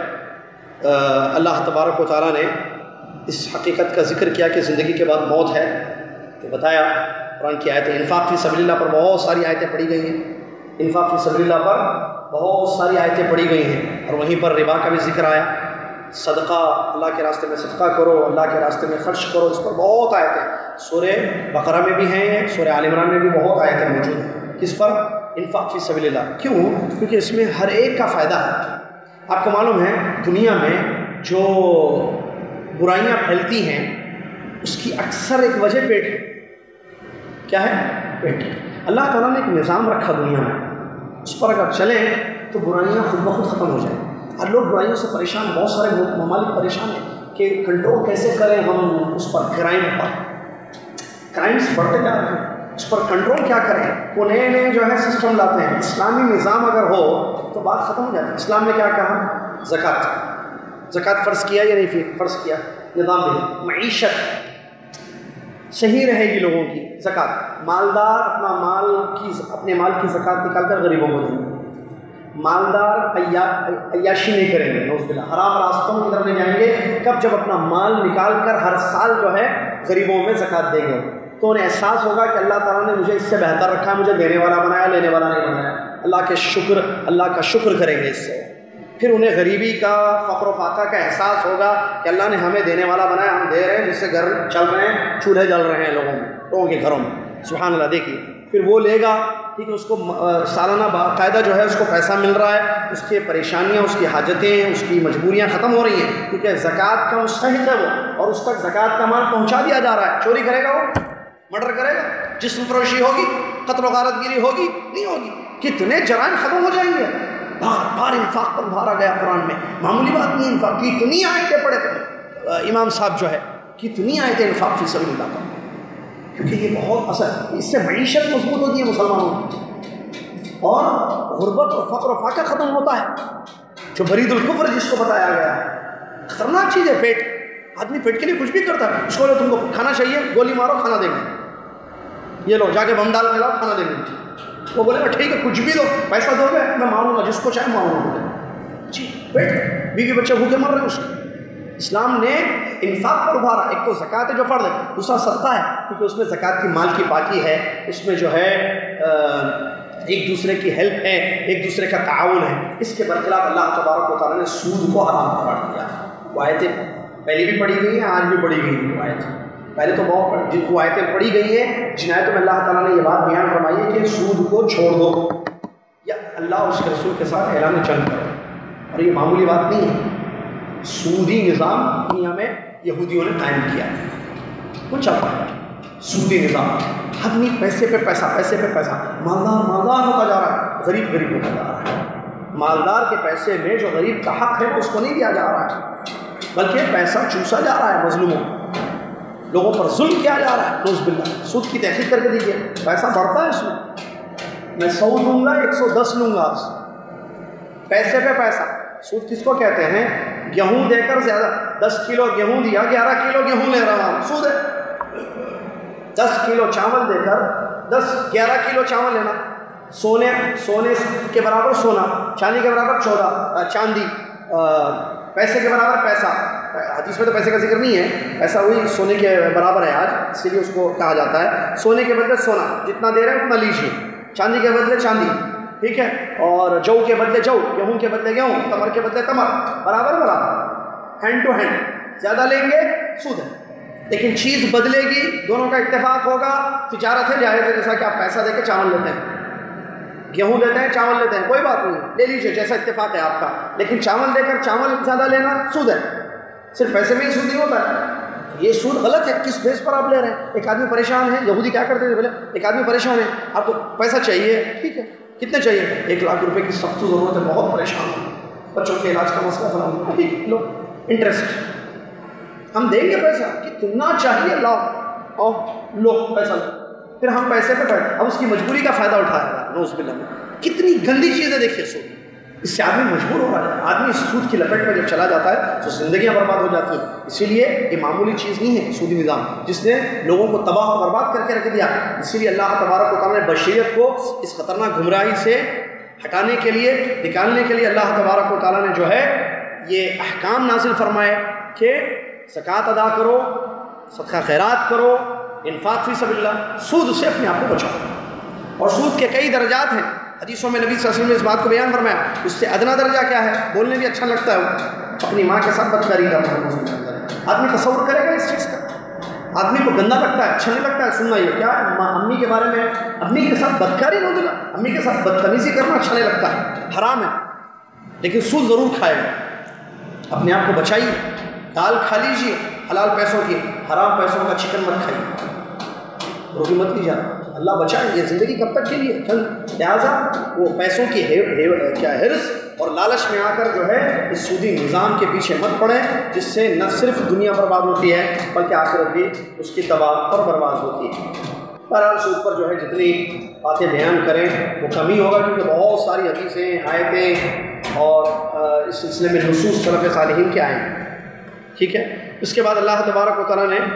اللہ تبارک و تعالیٰ نے اس حقیقت کا ذکر کیا کہ زندگی کے بعد موت ہے، تو بتایا قرآن کی آیتیں، انفاق فی سبیل اللہ پر بہت ساری آیتیں پڑھی گئی ہیں، انفاق فی سبیل اللہ پر بہت ساری آیتیں پڑھی گئی ہیں، اور وہیں پر ربا کا بھی ذکر آیا، صدقہ، اللہ کے راستے میں صدقہ کرو، اللہ کے راستے میں خرچ کرو، اس پر بہت آیتیں سورہ بقرہ میں بھی ہیں، سورہ آل عمران میں بھی بہت آیتیں موجود ہیں۔ کس پر؟ انفاق فی سبیل اللہ۔ کیوں؟ کیونکہ اس میں ہر ایک کا فائدہ ہے۔ آپ کو معلوم ہے دنیا میں جو برائیاں پھیلتی ہیں اس کی اکثر ایک وجہ پیٹ ہے۔ کیا ہے؟ پیٹ۔ اللہ تعالیٰ نے ایک نظام رکھا دنیا میں، اس پر اگر چلیں تو برائیاں خود بخود ختم ہو جائیں۔ اور لوگ برائیوں سے پریشان، بہت سارے ممالک پریشان ہیں کہ کنٹرول کیسے کریں ہم اس پر، کرائمس بڑھتے جا رہے ہیں، اس پر کنٹرول کیا کریں؟ وہ نئے نئے جو ہے سسٹم لاتے ہیں۔ اسلامی نظام اگر ہو تو بات ختم ہو جاتی ہے۔ اسلام نے کیا کہا؟ زکوٰۃ فرض کیا یا نہیں فرض کیا؟ نظام دے، معیشت صحیح رہے گی لوگوں کی، زکوٰۃ، مالدار اپنے مال کی زکوٰۃ نکال کر غریبوں کو دیں گے، مالدار عیاشی نہیں کریں گے، نعوذ باللہ، حرام راستوں کی طرف نہیں جائیں گے۔ کب؟ جب اپنا مال نکال کر ہر سال جو ہے غریبوں میں زکوٰۃ دیں گے، تو انہیں احساس ہوگا کہ اللہ تعالیٰ نے مجھے اس سے بہتر رکھا، مجھے دینے والا بنایا، لینے والا نہیں بنایا۔ اللہ کا شکر کریں گے اس سے۔ پھر انہیں غریبی کا، فقر و فاقہ کا احساس ہوگا کہ اللہ نے ہمیں دینے والا بنایا، ہم دے رہے ہیں، جس سے گھر چل رہے ہیں، چولہے جل رہے ہیں لوگوں کے گھروں میں، سبحان اللہ۔ دیکھیے پھر وہ لے گا، ٹھیک ہے، اس کو سالانہ باقاعدہ جو ہے اس کو پیسہ مل رہا ہے، اس کی پریشانیاں، اس کی حاجتیں، اس کی مجبوریاں ختم ہو رہی ہیں، کیونکہ زکوٰۃ کا مستحق ہے وہ، اور اس تک زکوٰۃ کا مال پہنچا دیا جا رہا ہے۔ چوری کرے گا وہ؟ مرڈر کرے گا؟ جسم فروشی ہوگی؟ قتل و غارت گیری ہوگی؟ نہیں ہوگی۔ کتنے جرائم ختم ہو جائیں گے۔ بار بار انفاق پر ابھارا گیا قرآن میں، معمولی بات نہیں انفاق کی، کتنی آیتیں پڑھے تھے امام صاحب جو ہے، کتنی آیتیں انفاق فی سبیل اللہ پر، کیونکہ یہ بہت اثر، اس سے معیشت مضبوط ہوتی ہے مسلمانوں کی، اور غربت اور فقر و فاقہ ختم ہوتا ہے، جو برید الکفر جس کو بتایا گیا ہے۔ خطرناک چیز ہے پیٹ، آدمی پیٹ کے لیے کچھ بھی کرتا ہے، اس کو بولے تم کو کھانا چاہیے، گولی مارو کھانا دیں گے، یہ لو جا کے بم ڈال کے لاؤ کھانا دیں گے، وہ بولے گا ٹھیک ہے کچھ بھی دو، پیسہ دو گے میں ماروں گا، جس کو چاہے ماروں گا۔ جی پیٹ، بیوی بچے بھوکے مر رہے ہیں اس کے۔ اسلام نے انفاق پر ابھارا، ایک تو زکوٰۃ ہے جو فرض ہے، دوسرا صدقہ ہے، کیونکہ اس میں زکوٰۃ کی مال کی پاکی ہے، اس میں جو ہے ایک دوسرے کی ہیلپ ہے، ایک دوسرے کا تعاون ہے۔ اس کے برخلاف اللہ تبارک و تعالیٰ نے سود کو حرام قرار دیا۔ وہ آیتیں پہلے بھی پڑھی گئی ہیں، آج بھی پڑھی گئی ہیں وہ آیتیں، پہلے تو بہت جن کو آیتیں پڑھی گئی ہیں، جن آیتوں میں اللہ تعالیٰ نے یہ بات بیان فرمائی ہے کہ سود کو چھوڑ دو، یا اللہ اس کے رسول کے ساتھ اعلان جنگ کرو، اور یہ معمولی بات نہیں ہے۔ سودی نظام دنیا میں یہودیوں نے قائم کیا ہے، وہ چل رہا ہے سودی نظام، آدمی پیسے پہ پیسہ، پیسے پہ پیسہ، مالدار مالدار ہوتا جا رہا ہے، غریب غریب ہوتا جا رہا ہے۔ مالدار کے پیسے میں جو غریب کا حق ہے اس کو نہیں دیا جا رہا ہے، بلکہ پیسہ چوسا جا رہا ہے، مظلوموں، لوگوں پر ظلم کیا جا رہا ہے، نعوذ باللہ۔ سود کی تحقیق کر کے دیکھیے، پیسہ بڑھتا ہے اس میں 100 دوں گا 110 لوں گا، پیسے پہ پیسہ۔ سود کس کو کہتے ہیں؟ گیہوں دے کر زیادہ، 10 کلو گیہوں دیا، 11 کلو گیہوں لے رہا ہوں، سود ہے۔ 10 کلو چاول دے کر 11 کلو چاول لینا، سونے کے برابر سونا، چاندی کے برابر چاندی، پیسے کے برابر پیسہ۔ حدیث میں تو پیسے کا ذکر نہیں ہے، ایسا وہی سونے کے برابر ہے آج، اسی لیے اس کو کہا جاتا ہے سونے کے بدلے سونا، جتنا دے رہے ہیں اتنا لیجیے، چاندی کے بدلے چاندی، ٹھیک ہے، اور جو کے بدلے جو، گیہوں کے بدلے گیہوں، تمر کے بدلے تمر، برابر برابر، ہینڈ ٹو ہینڈ، زیادہ لیں گے سود ہے، لیکن چیز بدلے گی، دونوں کا اتفاق ہوگا، تجارت ہے، جائز ہے، جیسا کہ آپ پیسہ دے کے چاول لیتے ہیں، گیہوں دیتے ہیں، چاول لیتے ہیں، کوئی بات نہیں، لے لیجیے جیسا اتفاق ہے آپ کا، لیکن چاول دے کر چاول زیادہ لینا سود ہے، صرف پیسے میں ہی سود نہیں ہوتا ہے، یہ سود غلط ہے، کس بیس پر آپ لے رہے ہیں؟ ایک آدمی پریشان ہے، یہودی کیا کرتے تھے بولے ایک آدمی پریشان ہے، آپ کو پیسہ چاہیے، ٹھیک ہے، کتنے چاہیے؟ 1 لاکھ روپے کی سخت ضرورت ہے، بہت پریشان ہے، بچوں کے علاج کا مسئلہ فلاں، ٹھیک، لو انٹرسٹ، ہم دیں گے پیسہ، کتنا چاہیے لاؤ، اور لو پیسہ لو، پھر ہم پیسے پہ بیٹھے، اب اس کی مجبوری کا فائدہ اٹھایا گا، نوز باللہ میں، کتنی گندی چیز ہے دیکھیے سود، اس سے آدمی مجبور ہو رہا ہے، آدمی اس سود کی لپیٹ میں جب چلا جاتا ہے تو زندگیاں برباد ہو جاتی ہیں، اسی لیے یہ معمولی چیز نہیں ہے سودی نظام، جس نے لوگوں کو تباہ و برباد کر کے رکھ دیا، اسی لیے اللہ تبارک و تعالیٰ نے بشریت کو اس خطرناک گمراہی سے ہٹانے کے لیے، نکالنے کے لیے اللہ تبارک و تعالیٰ نے جو ہے یہ احکام نازل فرمائے کہ زکوٰۃ ادا کرو، صدقہ خیرات کرو، انفاق فی سبیل اللہ، سود سے اپنے آپ کو بچاؤ، اور سود کے کئی درجات ہیں، حدیثوں میں نبی صلی اللہ علیہ وسلم نے اس بات کو بیان فرمایا، اس سے ادنا درجہ کیا ہے؟ بولنے بھی اچھا لگتا ہے، اپنی ماں کے ساتھ بدکاری کرنا، آدمی تصور کرے گا اس چیز کا، آدمی کو گندا لگتا ہے، اچھا نہیں لگتا ہے سننا، یہ کیا امی کے بارے میں، امی کے ساتھ بدکاری نہ دینا، امی کے ساتھ بدتمیزی کرنا اچھا نہیں لگتا ہے، حرام ہے، لیکن سود ضرور کھائے گا، اپنے آپ کو بچائیے، دال کھا لیجیے حلال پیسوں کی، حرام پیسوں کا چکن مت کھائیے، روٹی مت لیجیے، اللہ بچائے، یہ زندگی کب تک کے لیے، لہٰذا وہ پیسوں کی حرص اور لالچ میں آ کر جو ہے اس سودی نظام کے پیچھے مت پڑیں، جس سے نہ صرف دنیا برباد ہوتی ہے بلکہ آخرت بھی اس کی تباہ اور برباد ہوتی ہے۔ بہرحال سود پر جو ہے جتنی باتیں بیان کریں وہ کم ہی ہوگا، کیونکہ بہت ساری حدیثیں، آیتیں اور اس سلسلے میں نصوص سلف صالحین کے آئے ہیں، ٹھیک ہے۔ اس کے بعد اللہ تبارک و تعالیٰ نے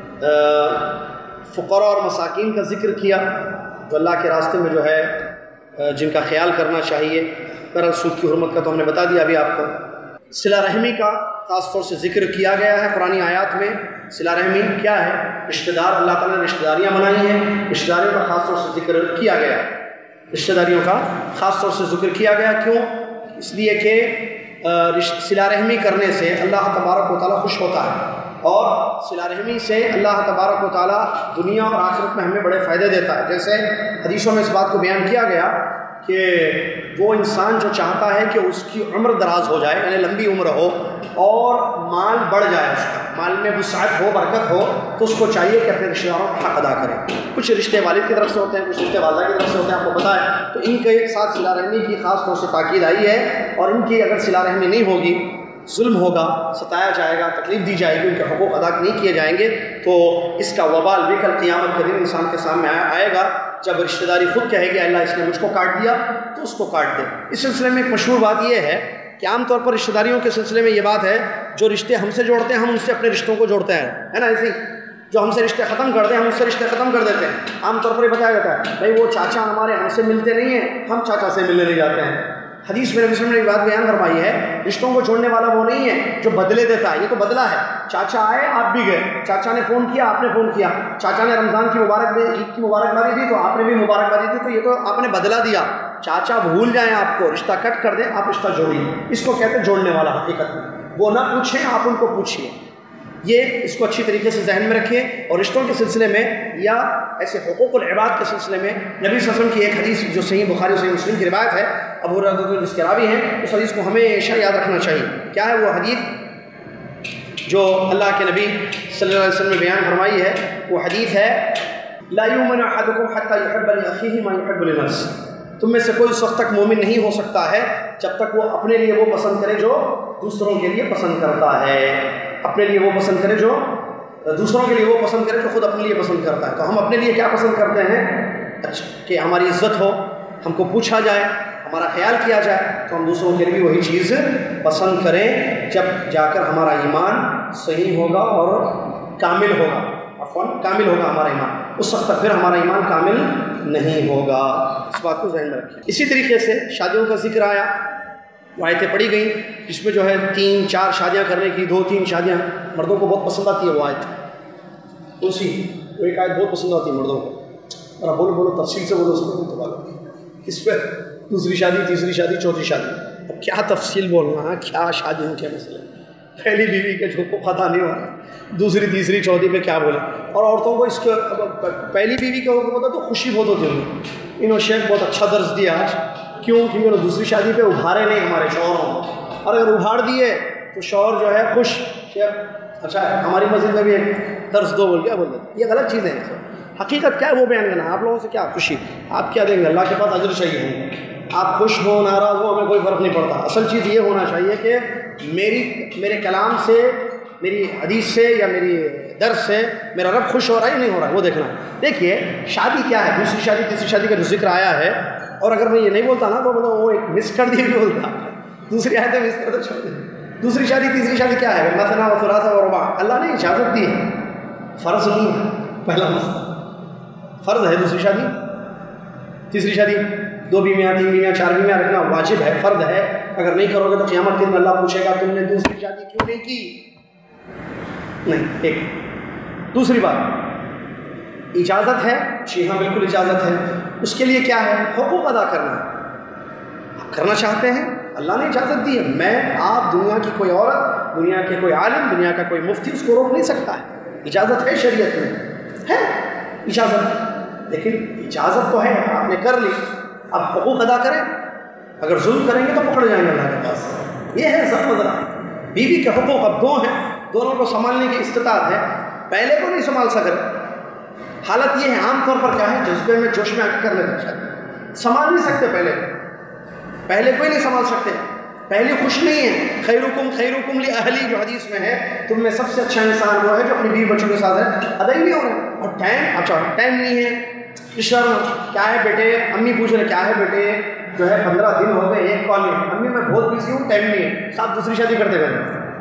فقراء اور مساکین کا ذکر کیا، جو اللہ کے راستے میں جو ہے جن کا خیال کرنا چاہیے، بہرحال سود کی حرمت کا تو ہم نے بتا دیا ابھی آپ کو۔ صلہ رحمی کا خاص طور سے ذکر کیا گیا ہے قرآن آیات میں۔ صلہ رحمی کیا ہے؟ رشتہ دار، اللہ تعالیٰ نے رشتہ داریاں بنائی ہیں، رشتہ داریوں کا خاص طور سے ذکر کیا گیا ہے، رشتہ داریوں کا خاص طور سے ذکر کیا گیا، کیوں؟ اس لیے کہ صلہ رحمی کرنے سے اللہ تبارک و تعالیٰ خوش ہوتا ہے، اور صلہ رحمی سے اللہ تبارک و تعالیٰ دنیا اور آخرت میں ہمیں بڑے فائدے دیتا ہے۔ جیسے حدیثوں میں اس بات کو بیان کیا گیا کہ وہ انسان جو چاہتا ہے کہ اس کی عمر دراز ہو جائے، یعنی لمبی عمر ہو اور مال بڑھ جائے، اس کا مال میں وسعت ہو، برکت ہو، تو اس کو چاہیے کہ اپنے رشتہ داروں کا حق ادا کرے۔ کچھ رشتے والد کی طرف سے ہوتے ہیں، کچھ رشتے والدہ کی طرف سے ہوتے ہیں، آپ کو پتہ ہے، تو ان کے ساتھ صلہ رحمی کی خاص طور سے تاکید آئی ہے، اور ان کی اگر صلہ رحمی نہیں ہوگی، ظلم ہوگا، ستایا جائے گا، تکلیف دی جائے گی، ان کے حقوق ادا نہیں کیے جائیں گے، تو اس کا وبال بھی کل قیامت کے دن انسان کے سامنے آئے گا، جب رشتہ داری خود کہے گی اللہ اس نے مجھ کو کاٹ دیا تو اس کو کاٹ دے۔ اس سلسلے میں ایک مشہور بات یہ ہے کہ عام طور پر رشتہ داریوں کے سلسلے میں یہ بات ہے، جو رشتے ہم سے جوڑتے ہیں ہم ان سے اپنے رشتوں کو جوڑتے ہیں، ہے نا؟ ایسے ہی جو ہم سے رشتے ختم کر دیں ہم اس سے رشتے ختم کر دیتے ہیں۔ عام طور پر یہ بتایا جاتا ہے بھائی وہ چاچا ہمارے ہم سے ملتے نہیں ہیں، ہم چاچا سے ملنے نہیں جاتے ہیں۔ حدیث میں نبی صلی اللہ علیہ وسلم نے ایک بات بیان فرمائی ہے، رشتوں کو جوڑنے والا وہ نہیں ہے جو بدلے دیتا ہے، یہ تو بدلہ ہے۔ چاچا آئے آپ بھی گئے، چاچا نے فون کیا آپ نے فون کیا، چاچا نے رمضان کی عید کی مبارکبادی دی تو آپ نے بھی مبارکبادی دی، تو یہ تو آپ نے بدلہ دیا۔ چاچا بھول جائیں آپ کو، رشتہ کٹ کر دیں، آپ رشتہ جوڑیے، اس کو کہتے ہیں جوڑنے والا۔ حقیقت میں وہ نہ پوچھیں، آپ ان کو پوچھیے، یہ اس کو اچھی طریقے سے ذہن میں رکھیں۔ اور رشتوں کے سلسلے میں یا ایسے حقوق العباد کے سلسلے میں نبی صلی اللہ علیہ وسلم کی ایک حدیث جو صحیح بخاری اور صحیح مسلم کی روایت ہے، ابو ہریرہ جس کے راوی ہیں، اس حدیث کو ہمیشہ یاد رکھنا چاہیے۔ کیا ہے وہ حدیث جو اللہ کے نبی صلی اللہ علیہ وسلم نے بیان فرمائی ہے؟ وہ حدیث ہے لا یؤمن احدکم حتی یحب لاخیہ ما یحب لنفسہ، تم میں سے کوئی اس وقت تک مومن نہیں ہو سکتا ہے جب تک وہ اپنے لیے وہ پسند کرے جو دوسروں کے لیے پسند کرتا ہے، اپنے لیے وہ پسند کرے جو دوسروں کے لیے وہ پسند کرے جو خود اپنے لیے پسند کرتا ہے۔ تو ہم اپنے لیے کیا پسند کرتے ہیں؟ اچھا کہ ہماری عزت ہو، ہم کو پوچھا جائے، ہمارا خیال کیا جائے، تو ہم دوسروں کے لیے وہی چیز پسند کریں جب جا کر ہمارا ایمان صحیح ہوگا اور کامل ہوگا، کامل ہوگا ہمارا ایمان، اس وقت تک پھر ہمارا ایمان کامل نہیں ہوگا، اس بات کو ذہن میں رکھیں۔ اسی طریقے سے شادیوں کا ذکر آیا، آیتیں پڑھی گئیں جس میں جو ہے 3-4 شادیاں کرنے کی، 2-3 شادیاں، مردوں کو بہت پسند آتی ہے وہ آیت، وہ ایک آیت بہت پسند آتی ہے مردوں کو، اور بولو تفصیل سے بولو اس میں تو اس پہ دوسری شادی، تیسری شادی، چوتھی شادی. اب کیا تفصیل بولنا ہے، کیا شادیوں کے مسئلے. پہلی بیوی کے حقوق ادا نہیں ہو رہا، دوسری تیسری چوتھی پہ کیا بولے. اور عورتوں کو اس کے پہلی بیوی کے حقوق ہوتا تو خوشی بہت ہوتی ہے. انہوں شیخ بہت اچھا درس دیا آج. کیوں؟ کیونکہ انہوں دوسری شادی پہ ابھارے نہیں ہمارے شوہروں کو، اور اگر ابھار دیے تو شوہر جو ہے خوش. شیخ اچھا ہے، ہماری مسجد میں بھی ایک درس دو بول کیا بول دیتے. یہ غلط چیزیں ہیں. حقیقت کیا ہے وہ بیان کرنا. آپ لوگوں سے کیا خوشی، آپ کیا دیں گے؟ اللہ کے پاس اجر چاہیے ہوں. آپ خوش ہو ناراض ہو ہمیں کوئی فرق نہیں پڑتا. اصل چیز یہ ہونا چاہیے کہ میرے کلام سے، میری حدیث سے یا میری درس سے میرا رب خوش ہو رہا ہے یا نہیں ہو رہا ہے وہ دیکھنا. دیکھیے شادی کیا ہے، دوسری شادی تیسری شادی کا جو ذکر آیا ہے، اور اگر میں یہ نہیں بولتا نا تو وہ ایک مس کر دی بھی بولتا. دوسری آیتیں مس کر تو چھوڑ دیں. دوسری شادی تیسری شادی کیا ہے؟ مثنا و ثلاثہ و رباع. اللہ نے اجازت دی ہے، فرض نہیں ہے. پہلا مسئلہ فرض ہے دوسری شادی. تیسری شادی 2 بیویاں 3 بیویاں 4 بیویاں رکھنا واجب ہے، فرض ہے. اگر نہیں کرو گے تو قیامت کے دن اللہ پوچھے گا تم نے دوسری شادی کیوں نہیں کی. نہیں. ایک دوسری بات، اجازت ہے. جی ہاں بالکل اجازت ہے. اس کے لیے کیا ہے؟ حقوق ادا کرنا. آپ کرنا چاہتے ہیں، اللہ نے اجازت دی ہے. میں آپ، دنیا کی کوئی عورت، دنیا کے کوئی عالم، دنیا کا کوئی مفتی اس کو روک نہیں سکتا ہے. اجازت ہے شریعت میں، ہے اجازت. لیکن اجازت تو ہے، آپ نے کر لی، اب حقوق ادا کریں. اگر ظلم کریں گے تو پکڑ جائیں گے اللہ کے پاس. یہ ہے سب مذرا. بیوی کے حقوق اب 2 ہیں، دونوں کو سنبھالنے کی استطاعت ہے. پہلے کو نہیں سنبھال سکے. حالت یہ ہے عام طور پر کیا ہے، جذبے میں جوش میں آ کے کر لینا چاہتے، سنبھال نہیں سکتے. پہلے کوئی نہیں سنبھال سکتے. پہلے خوش نہیں ہے. خیرکم خیرکم لاہلی جو حدیث میں ہے، تم میں سب سے اچھا انسان وہ ہے جو اپنی بیوی بچوں کے ساتھ ہے. ادا ہی نہیں ہو رہا. اور ٹائم نہیں ہے. کیا ہے بیٹے، امی پوچھ رہے کیا ہے بیٹے، جو ہے 15 دن ہو گئے ایک کال نہیں. امی میں بہت بزی ہوں، ٹائم نہیں ہے. صاحب دوسری شادی کرتے گئے.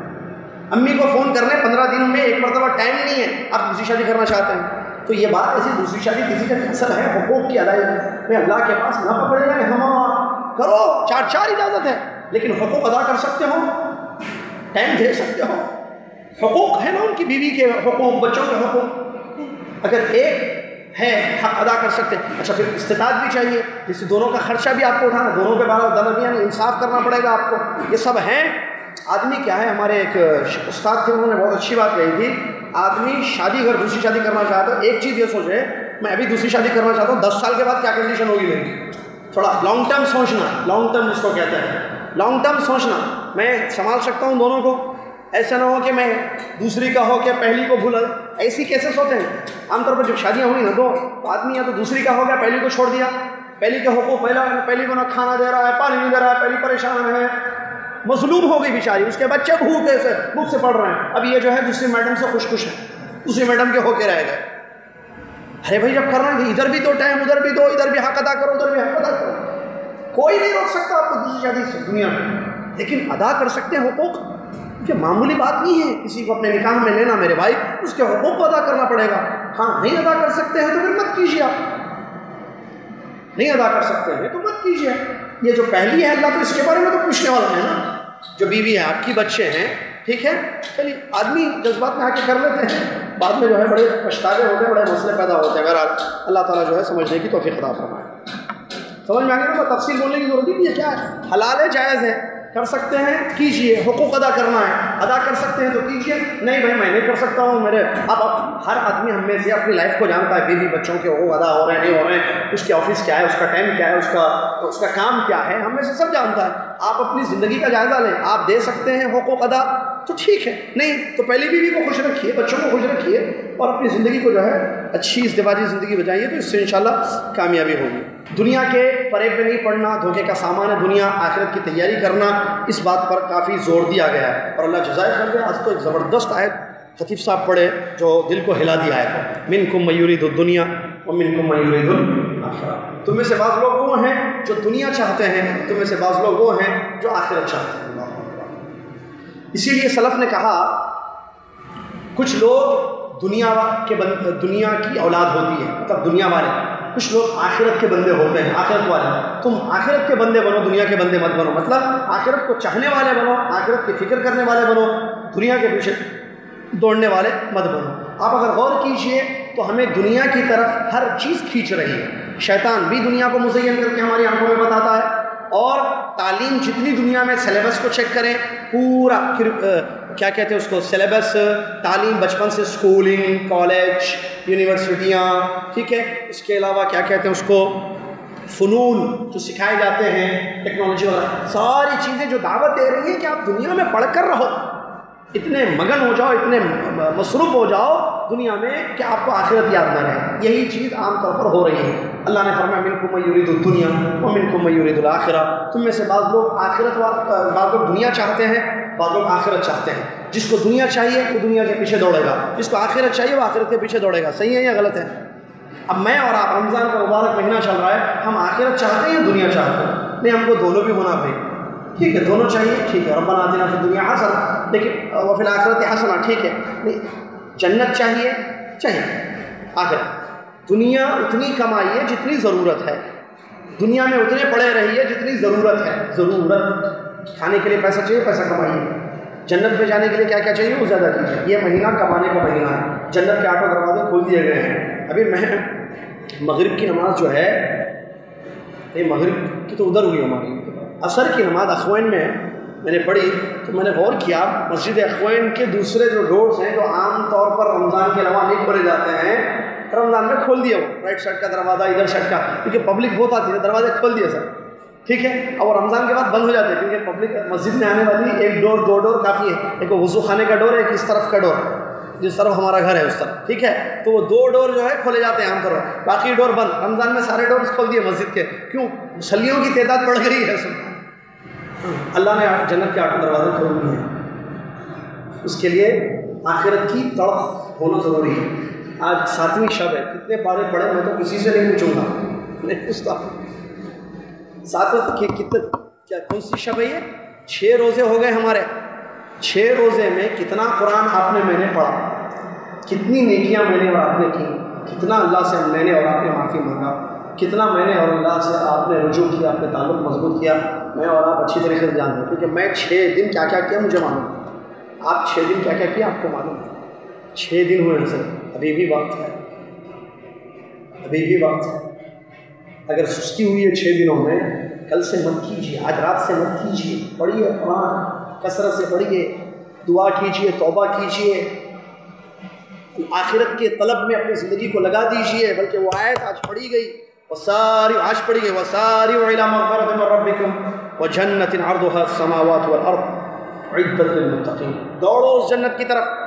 امی کو فون کرنے 15 دن میں ایک مرتبہ ٹائم نہیں ہے، آپ دوسری شادی کرنا چاہتے ہیں. تو یہ بات ایسی دوسری شادی کسی کا اثر ہے حقوق کی ادائیگی میں. اللہ کے پاس نہ پکڑے گا ہم کرو 4 اجازت ہے، لیکن حقوق ادا کر سکتے ہو، ٹائم دے سکتے ہو. حقوق ہے نا ان کی بیوی کے حقوق، بچوں کے حقوق. اگر ایک ہے حق ادا کر سکتے. اچھا پھر استطاعت بھی چاہیے، جس سے دونوں کا خرچہ بھی آپ کو اٹھانا، دونوں کے درمیان انصاف کرنا پڑے گا آپ کو. یہ سب ہیں. آدمی کیا ہے، ہمارے ایک استاد تھے، انہوں نے بہت اچھی بات کہی تھی. آدمی شادی اگر دوسری شادی کرنا چاہتا ہے، ایک چیز یہ سوچے میں ابھی دوسری شادی کرنا چاہتا ہوں، 10 سال کے بعد کیا کنڈیشن ہوگی میری. تھوڑا لانگ ٹرم سوچنا. لانگ ٹرم جس کو کہتے ہیں، لانگ ٹرم سوچنا. میں سنبھال سکتا ہوں دونوں کو. ایسا نہ ہو کہ میں دوسری کا ہو کہ پہلی کو بھولا. ایسی کیسز ہوتے ہیں عام طور پر. جب شادیاں ہوئی نا تو آدمی یا تو دوسری کا ہو گیا، پہلی کو چھوڑ دیا. پہلی کے حقوق، پہلی کو نہ کھانا دے رہا ہے، پانی نہیں دے رہا ہے، پہلی پریشان ہے، مظلوم ہو گئی بیچاری. اس کے بچے بھوک سے پڑھ رہے ہیں. اب یہ جو ہے دوسری میڈم سے خوش ہے، دوسری میڈم کے ہو کے رہ گئے. ارے بھائی جب کرنا ہے ادھر بھی تو ٹائم، ادھر بھی دو، ادھر بھی حق ادا کرو، ادھر بھی حق ادا کرو. کوئی نہیں روک سکتا آپ کو دوسری شادی سے دنیا میں. لیکن ادا کر سکتے ہیں حقوق. کہ معمولی بات نہیں ہے کسی کو اپنے نکاح میں لینا میرے بھائی، اس کے حقوق کو ادا کرنا پڑے گا. ہاں نہیں ادا کر سکتے ہیں تو پھر مت کیجیے. آپ نہیں ادا کر سکتے ہیں تو مت کیجیے. یہ جو پہلی ہے اللہ تو اس کے بارے میں تو پوچھنے والا ہے نا. جو بیوی ہے آپ کی، بچے ہیں، ٹھیک ہے، چلیے آدمی جذبات میں آ کے کر لیتے ہیں، بعد میں جو ہے بڑے پچھتاوے ہوتے ہیں، بڑے مسئلے پیدا ہوتے ہیں. اگر اللہ تعالیٰ جو ہے سمجھنے کی توفیق عطا فرمائے. سمجھ میں آ گیا نا؟ تفصیل بولنے کی ضرورت نہیں ہے. کیا ہے حلال ہے، جائز ہے، کر سکتے ہیں کیجئے. حقوق ادا کرنا ہے، ادا کر سکتے ہیں تو کیجئے. نہیں بھائی میں نہیں کر سکتا ہوں میرے. اب ہر آدمی ہم میں سے اپنی لائف کو جانتا ہے، بیوی بچوں کے حقوق ادا ہو رہے ہیں نہیں ہو رہے ہیں، اس کے آفس کیا ہے، اس کا ٹائم کیا ہے، اس کا کام کیا ہے، ہم میں سے سب جانتا ہے. آپ اپنی زندگی کا جائزہ لیں. آپ دے سکتے ہیں حقوق ادا تو ٹھیک ہے، نہیں تو پہلی بیوی کو خوش رکھیے، بچوں کو خوش رکھیے، اور اپنی زندگی کو جو ہے اچھی ازدواجی زندگی بچائیے. تو اس سے انشاءاللہ کامیابی ہوگی. دنیا کے فریب میں نہیں پڑنا، دھوکے کا سامان ہے دنیا. آخرت کی تیاری کرنا، اس بات پر کافی زور دیا گیا ہے. اور اللہ جزائے خیر دے. آج تو ایک زبردست آیت خطیب صاحب پڑھے جو دل کو ہلا دیا ہے. منکم من یرید الدنیا ومنکم من یرید الاخرہ. تم میں سے بعض لوگ وہ ہیں جو دنیا چاہتے ہیں، تم میں سے بعض لوگ وہ ہیں جو آخرت چاہتے ہیں. اسی لیے سلف نے کہا کچھ لوگ دنیا کی اولاد ہوتی ہے، مطلب دنیا والے. کچھ لوگ آخرت کے بندے ہوتے ہیں، آخرت والے. تم آخرت کے بندے بنو، دنیا کے بندے مت بنو. مطلب آخرت کو چاہنے والے بنو، آخرت کی فکر کرنے والے بنو، دنیا کے پیچھے دوڑنے والے مت بنو. آپ اگر غور کیجئے تو ہمیں دنیا کی طرف ہر چیز کھینچ رہی ہے. شیطان بھی دنیا کو مزین کر کے ہماری آنکھوں میں بتاتا ہے، اور تعلیم جتنی دنیا میں سلیبس کو چیک کریں پورا کیا کہتے ہیں اس کو، سلیبس، تعلیم بچپن سے اسکولنگ، کالج، یونیورسٹیاں، ٹھیک ہے، اس کے علاوہ کیا کہتے ہیں اس کو، فنون جو سکھائے جاتے ہیں، ٹیکنالوجی وغیرہ، ساری چیزیں جو دعوت دے رہی ہیں کہ آپ دنیا میں پڑھ کر رہو، اتنے مگن ہو جاؤ، اتنے مصروف ہو جاؤ دنیا میں کہ آپ کو آخرت یاد نہ رہے۔ یہی چیز عام طور پر ہو رہی ہے۔ اللہ نے فرمایا منکم من یرید الدنیا ومنکم من یرید الآخرہ، تم میں سے بعض لوگ آخرت، بعض لوگ دنیا چاہتے ہیں، بعض لوگ آخرت چاہتے ہیں۔ جس کو دنیا چاہیے وہ دنیا کے پیچھے دوڑے گا، جس کو آخرت چاہیے وہ آخرت کے پیچھے دوڑے گا۔ صحیح ہے یا غلط ہے؟ اب میں اور آپ، رمضان کا مبارک مہینہ چل رہا ہے، ہم آخرت چاہتے ہیں یا دنیا چاہتے ہیں؟ نہیں، ہم کو دونوں بھی ہونا بھائی، ٹھیک ہے، دونوں چاہیے، ٹھیک ہے، ربنا آتنا فی الدنیا حسنہ، لیکن وفی الآخرۃ حسنہ، ٹھیک ہے، نہیں، جنت چاہیے آخرت، دنیا اتنی کمائیے جتنی ضرورت ہے، دنیا میں اتنے پڑے رہیے جتنی ضرورت ہے، ضرورت، کھانے کے لیے پیسہ چاہیے، پیسہ کمائیے، جنت میں جانے کے لیے کیا کیا چاہیے وہ زیادہ کیجیے۔ یہ مہینہ کمانے کا مہینہ ہے، جنت کے 8 دروازے کھول دیے گئے ہیں۔ ابھی میں مغرب کی نماز جو ہے، یہ مغرب کی تو ادھر ہوئی ہماری، عصر کی نماز اخوین میں نے پڑھی تو میں نے غور کیا، مسجد اخوین کے دوسرے جو ڈورز ہیں جو عام طور پر رمضان کے علاوہ نہیں کھولے جاتے ہیں، رمضان میں کھول دیا، وہ رائٹ سائڈ کا دروازہ، ادھر سائڈ کا، کیونکہ پبلک بہت آتی ہے، دروازے کھول دیے سر، ٹھیک ہے، اور رمضان کے بعد بند ہو جاتے ہیں کیونکہ پبلک مسجد میں آنے والی ایک ڈور، 2 ڈور کافی ہے، ایک وضو خانے کا ڈور ہے، ایک اس طرف کا ڈور، جس طرف ہمارا گھر ہے اس طرف، ٹھیک ہے، تو وہ 2 ڈور جو ہے کھولے جاتے ہیں عام طور پر، باقی ڈور بند۔ رمضان میں سارے ڈورز کھول دیے مسجد کے، کیوں؟ مصلیوں کی تعداد بڑھ گئی ہے، اللہ نے جنت کے 8 دروازے کھول دیے ہیں، اس کے لیے آخرت کی تڑپ ہونا ضروری ہے۔ آج 7ویں شب ہے، کتنے پارے پڑھے میں تو کسی سے نہیں پوچھوں گا، نہیں پوچھتا، 7 کتنے، کیا کون سی شب ہے یہ؟ 6 روزے ہو گئے ہمارے، 6 روزے میں کتنا قرآن آپ نے میں نے پڑھا، کتنی نیکیاں میں نے اور آپ نے کی، کتنا اللہ سے میں نے اور آپ نے معافی مانگا، کتنا میں نے اور اللہ سے آپ نے رجوع کیا، اپنے تعلق مضبوط کیا، میں اور آپ اچھی طریقے سے جانتے ہیں، کیونکہ میں 6 دن کیا کیا کیا مجھے معلوم ہے، آپ 6 دن کیا کیا کیا آپ کو معلوم ہے۔ 6 دن ہوئے ہیں سر، ابھی بھی وقت ہے، ابھی بھی وقت ہے۔ اگر سستی ہوئی ہے 6 دنوں میں، کل سے مت کیجیے، آج رات سے مت کیجیے، پڑھیے قرآن، کثرت سے پڑھیے، دعا کیجیے، توبہ کیجیے، آخرت کے طلب میں اپنی زندگی کو لگا دیجیے۔ بلکہ وہ آیت آج پڑھی گئی، آج پڑھی گئی، وَسَارِعُوا إِلَىٰ مَغْفِرَةٍ مِّن رَّبِّكُمْ وَجَنَّةٍ عَرْضُهَا السَّمَاوَاتُ وَالْأَرْضُ اُعِدَّتْ لِلْمُتَّقِينَ، دوڑو اس جنت کی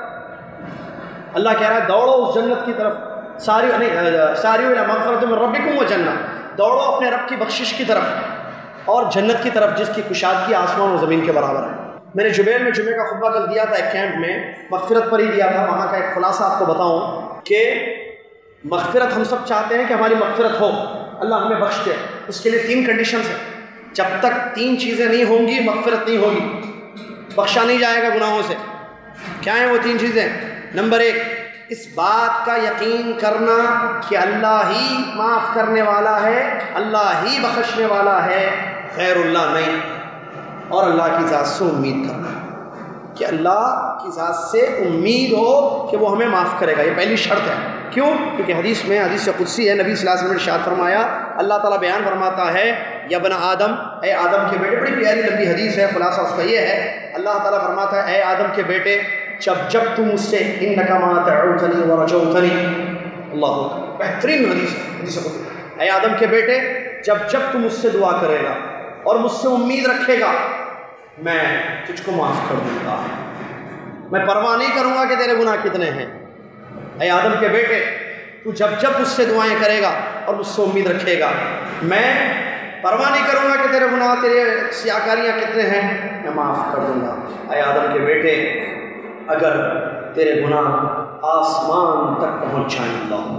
طرف، اللہ کہہ رہا ہے دوڑو اس جنت کی طرف، سَارِعُوا إِلَىٰ مَغْفِرَةٍ مِّن رَّبِّكُمْ وَجَنَّةٍ، دوڑو اپنے رب کی بخشش کی طرف اور جنت کی طرف جس کی کشادگی آسمان و زمین کے برابر ہے۔ میں نے جبیل میں جمعے کا خطبہ کل دیا تھا، ایک کیمپ میں مغفرت پر ہی دیا تھا، وہاں کا ایک خلاصہ آپ کو بتاؤں کہ مغفرت ہم سب چاہتے ہیں کہ ہماری مغفرت ہو، اللہ ہمیں بخش دے، اس کے لیے 3 کنڈیشنز ہیں، جب تک 3 چیزیں نہیں ہوں گی مغفرت نہیں ہوگی، بخشا نہیں جائے گا گناہوں سے۔ کیا ہیں وہ 3 چیزیں؟ نمبر 1، اس بات کا یقین کرنا کہ اللہ ہی معاف کرنے والا ہے، اللہ ہی بخشنے والا ہے، غیر اللہ نہیں، اور اللہ کی ذات سے امید کرنا کہ اللہ کی ذات سے امید ہو کہ وہ ہمیں معاف کرے گا، یہ پہلی شرط ہے۔ کیوں؟ کیونکہ حدیث میں، حدیث قدسی ہے، نبی صلی اللہ علیہ وسلم نے ارشاد فرمایا، اللہ تعالیٰ بیان فرماتا ہے، یا ابن آدم، اے آدم کے بیٹے، بڑی پیاری لمبی حدیث ہے، خلاصہ اس کا یہ ہے، اللہ تعالیٰ فرماتا ہے، اے آدم کے بیٹے، جب تم مجھ سے انک ما دعوتنی ورجوتنی، اللہ اکبر، بہترین حدیث ہے، حدیث قدسی، اے آدم کے بیٹے، جب تم مجھ سے دعا کرے گا اور مجھ سے امید رکھے گا، میں تجھ کو معاف کر دوں گا، میں پرواہ نہیں کروں گا کہ تیرے گناہ کتنے ہیں۔ اے آدم کے بیٹے، تو جب مجھ سے دعائیں کرے گا اور مجھ سے امید رکھے گا، میں پرواہ نہیں کروں گا کہ تیرے گناہ، تیرے سیاکاریاں کتنے ہیں، میں معاف کر دوں گا۔ اے آدم کے بیٹے، اگر تیرے گناہ آسمان تک پہنچ جائیں،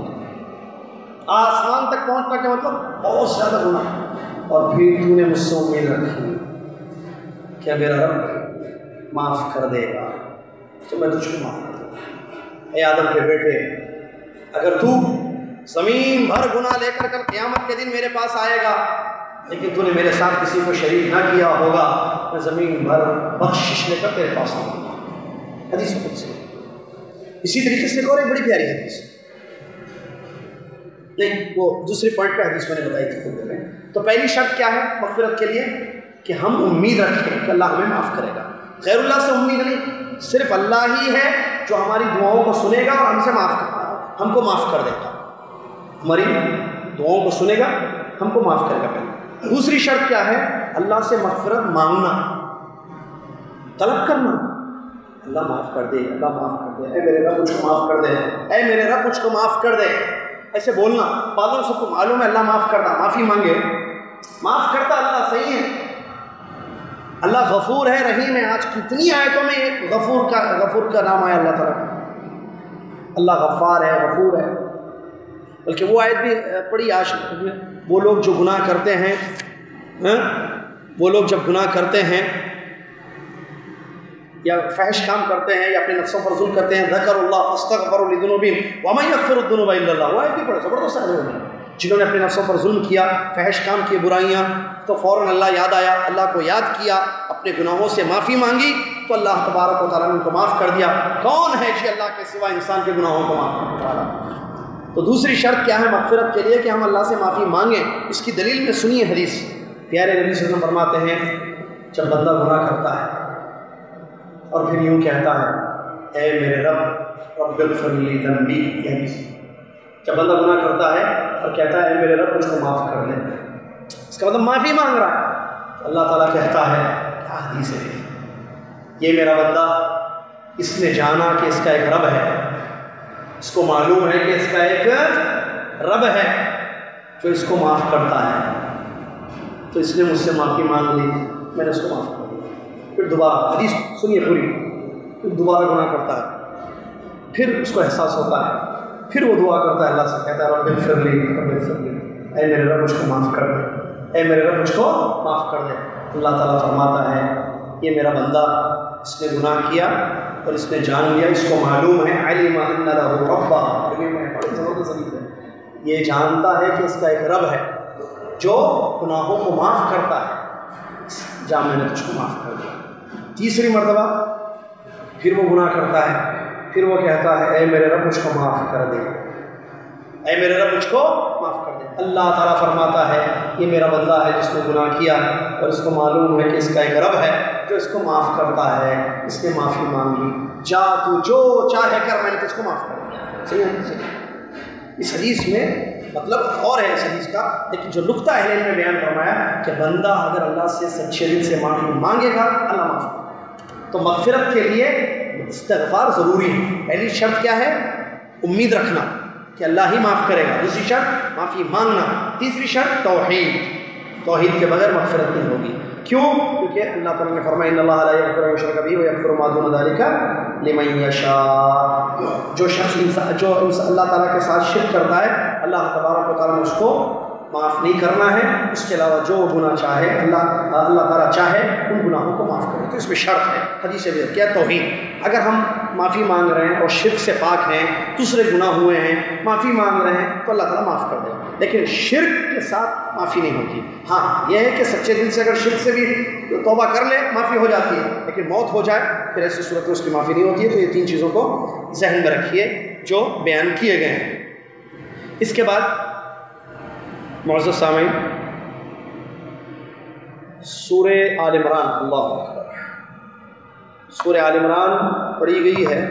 اللہ، آسمان تک پہنچنا کا مطلب بہت زیادہ گناہ، اور پھر تو نے مجھ سے امید رکھی کیا میرا رب معاف کر دے گا، تو میں تجھ کو معاف کر دوں گا۔ اے آدم کے بیٹے، اگر تو زمین بھر گناہ لے کر کل قیامت کے دن میرے پاس آئے گا، لیکن تو نے میرے ساتھ کسی کو شریک نہ کیا ہوگا، میں زمین بھر بخشش لے کر تیرے پاس آؤں گا۔ حدیث قدسی۔ اسی طریقے سے ایک اور ایک بڑی پیاری حدیث، نہیں، وہ دوسری پوائنٹ پہ حدیث میں نے بتائی تھی خود میں. تو پہلی شرط کیا ہے مغفرت کے لیے؟ کہ ہم امید رکھیں کہ اللہ ہمیں معاف کرے گا. غیر اللہ سے امید نہیں، صرف اللہ ہی ہے جو ہماری دعاؤں کو سنے گا اور ہم سے ہم کو معاف کر دے گا. ہماری دعاؤں کو سنے گا، ہم کو معاف کرے گا. پہلے دوسری شرط کیا ہے؟ اللہ سے مغفرت مانگنا، طلب کرنا. اللہ معاف کر دے، اللہ معاف کر دے، اے میرے رب مجھ کو معاف کر دے، اے میرے رب مجھ کو معاف کر دے. ایسے بولنا. بعضوں سب کو معلوم ہے اللہ معاف کرتا، معافی مانگے. معاف کرتا اللہ صحیح ہے، اللہ غفور ہے، رحیم ہے. آج کتنی آیتوں میں غفور کا نام آیا اللہ تعالیٰ. اللہ غفار ہے، غفور ہے. بلکہ وہ آیت بھی پڑھی آج، وہ لوگ جو گناہ کرتے ہیں، وہ لوگ جب گناہ کرتے ہیں یا فحش کام کرتے ہیں یا اپنے نفسوں پر ظلم کرتے ہیں، ذکر اللہ فاستغفروا لذنوبہم ومن یغفر الذنوب الا اللہ. وہ آیت بھی پڑھو، زبردست ہے. جنہوں نے اپنے نفسوں پر ظلم کیا، فحش کام کیے، برائیاں، تو فوراً اللہ یاد آیا، اللہ کو یاد کیا، اپنے گناہوں سے معافی مانگی، تو اللہ تبارک و تعالیٰ نے ان کو معاف کر دیا. کون ہے جی اللہ کے سوا انسان کے گناہوں کو معاف کرنے والا؟ تو دوسری شرط کیا ہے مغفرت کے لیے؟ کہ ہم اللہ سے معافی مانگیں. اس کی دلیل میں سنیے حدیث. پیارے نبی صلی اللہ علیہ وسلم فرماتے ہیں جب بندہ گناہ کرتا ہے اور پھر یوں کہتا ہے اے میرے رب اغفر لی ذنبی، جب بندہ گناہ کرتا ہے اور کہتا ہے اے میرے رب مجھ کو معاف کر دے، اس کا مطلب معافی مانگ رہا ہے. تو اللہ تعالیٰ کہتا ہے، کیا حدیث ہے، یہ میرا بندہ، اس نے جانا کہ اس کا ایک رب ہے، اس کو معلوم ہے کہ اس کا ایک رب ہے جو اس کو معاف کرتا ہے، تو اس نے مجھ سے معافی مانگ لی، میں نے اس کو معاف کر دیا. پھر دوبارہ حدیث سنیے پوری. پھر دوبارہ گناہ کرتا ہے، پھر اس کو احساس ہوتا ہے، پھر وہ دعا کرتا ہے اللہ سے، کہتا ہے رب اغفر لی، رب اغفر لی، اے میرے رب مجھ کو معاف کر دے، اے میرے رب مجھ کو معاف کر دے. اللہ تعالیٰ فرماتا ہے یہ میرا بندہ، اس نے گناہ کیا اور اس نے جان لیا، اس کو معلوم ہے، علم ان لہ ربا، بڑی زبردست حدیث ہے، یہ جانتا ہے کہ اس کا ایک رب ہے جو گناہوں کو معاف کرتا ہے، جا میں نے تجھ کو معاف کر دیا. تیسری مرتبہ پھر وہ گناہ کرتا ہے، پھر وہ کہتا ہے اے میرے رب مجھ کو معاف کر دے، اے میرے رب مجھ کو معاف کر دے. اللہ تعالیٰ فرماتا ہے یہ میرا بندہ ہے جس نے گناہ کیا اور اس کو معلوم ہے کہ اس کا ایک رب ہے جو اس کو معاف کرتا ہے، اس نے معافی مانگی، جا تو جو چاہے کر، میں نے تجھ کو معاف کر دیا. صحیح ہے. اس حدیث میں مطلب اور ہے اس حدیث کا، لیکن جو نقطہ اہل علم نے بیان فرمایا کہ بندہ اگر اللہ سے سچے دل سے معافی مانگے گا اللہ معاف کرے گا. تو مغفرت کے لیے استغفار ضروری ہے. پہلی شرط کیا ہے؟ امید رکھنا کہ اللہ ہی معاف کرے گا. دوسری شرط معافی مانگنا. تیسری شرط توحید کے بغیر مغفرت نہیں ہوگی. کیوں؟ کیونکہ اللہ تعالیٰ نے فرمایا ان اللہ لا یغفر ان یشرک بہ ویغفر ما دون ذلک لمن یشاء. جو شخص جو اللہ تعالیٰ کے ساتھ شرک کرتا ہے اللہ تبارک و تعالیٰ نے اس کو معاف نہیں کرنا ہے. اس کے علاوہ جو گناہ چاہے اللہ تعالیٰ چاہے ان گناہوں کو معاف کرے. تو اس میں شرط ہے. حدیث میں کیا توحید. اگر ہم معافی مانگ رہے ہیں اور شرک سے پاک ہیں، دوسرے گناہ ہوئے ہیں، معافی مانگ رہے ہیں تو اللہ تعالیٰ معاف کر دے. لیکن شرک کے ساتھ معافی نہیں ہوتی. ہاں یہ ہے کہ سچے دل سے اگر شرک سے بھی توبہ کر لے معافی ہو جاتی ہے، لیکن موت ہو جائے پھر ایسی صورت میں اس کی معافی نہیں ہوتی ہے. تو یہ تین چیزوں کو ذہن میں رکھیے جو بیان کیے گئے ہیں. اس کے بعد معزز سامعین سورہ آل عمران، اللہ اکبر، سورہ آل عمران پڑھی گئی ہے.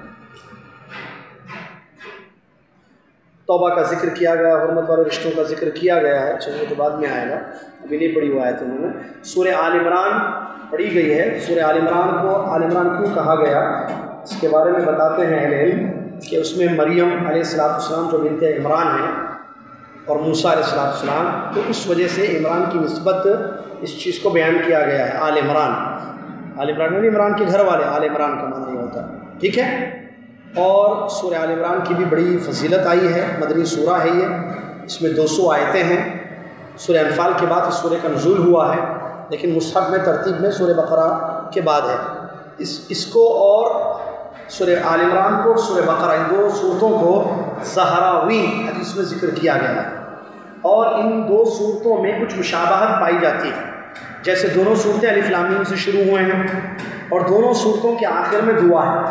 توبہ کا ذکر کیا گیا، حرمت والے رشتوں کا ذکر کیا گیا ہے. چلیے تو بعد میں آئے گا، ابھی نہیں پڑھی ہوا ہے. تو انہوں نے سورہ آل عمران پڑھی گئی ہے. سورہ آل عمران کو آل عمران کیوں کہا گیا اس کے بارے میں بتاتے ہیں اہل علم کہ اس میں مریم علیہ السلام جو بنت عمران ہیں اور موسیٰ علیہ السلام، تو اس وجہ سے عمران کی نسبت اس چیز کو بیان کیا گیا ہے. آل عمران، آل عمران نہیں عمران کے گھر والے، آل عمران کا معنی یہ ہوتا ہے. ٹھیک ہے. اور سورہ آل عمران کی بھی بڑی فضیلت آئی ہے. مدنی سورہ ہے یہ. اس میں 200 آیتیں ہیں. سورہ انفال کے بعد اس سورہ کا نزول ہوا ہے، لیکن مصحف میں ترتیب میں سورہ بقرہ کے بعد ہے. اس کو اور سورہ آل عمران کو، سورہ بقرہ، ان دو صورتوں کو زہراوین حدیث میں ذکر کیا گیا ہے. اور ان دو صورتوں میں کچھ مشابہت پائی جاتی ہے. جیسے دونوں صورتیں الف لام میم سے شروع ہوئے ہیں اور دونوں صورتوں کے آخر میں دعا ہے.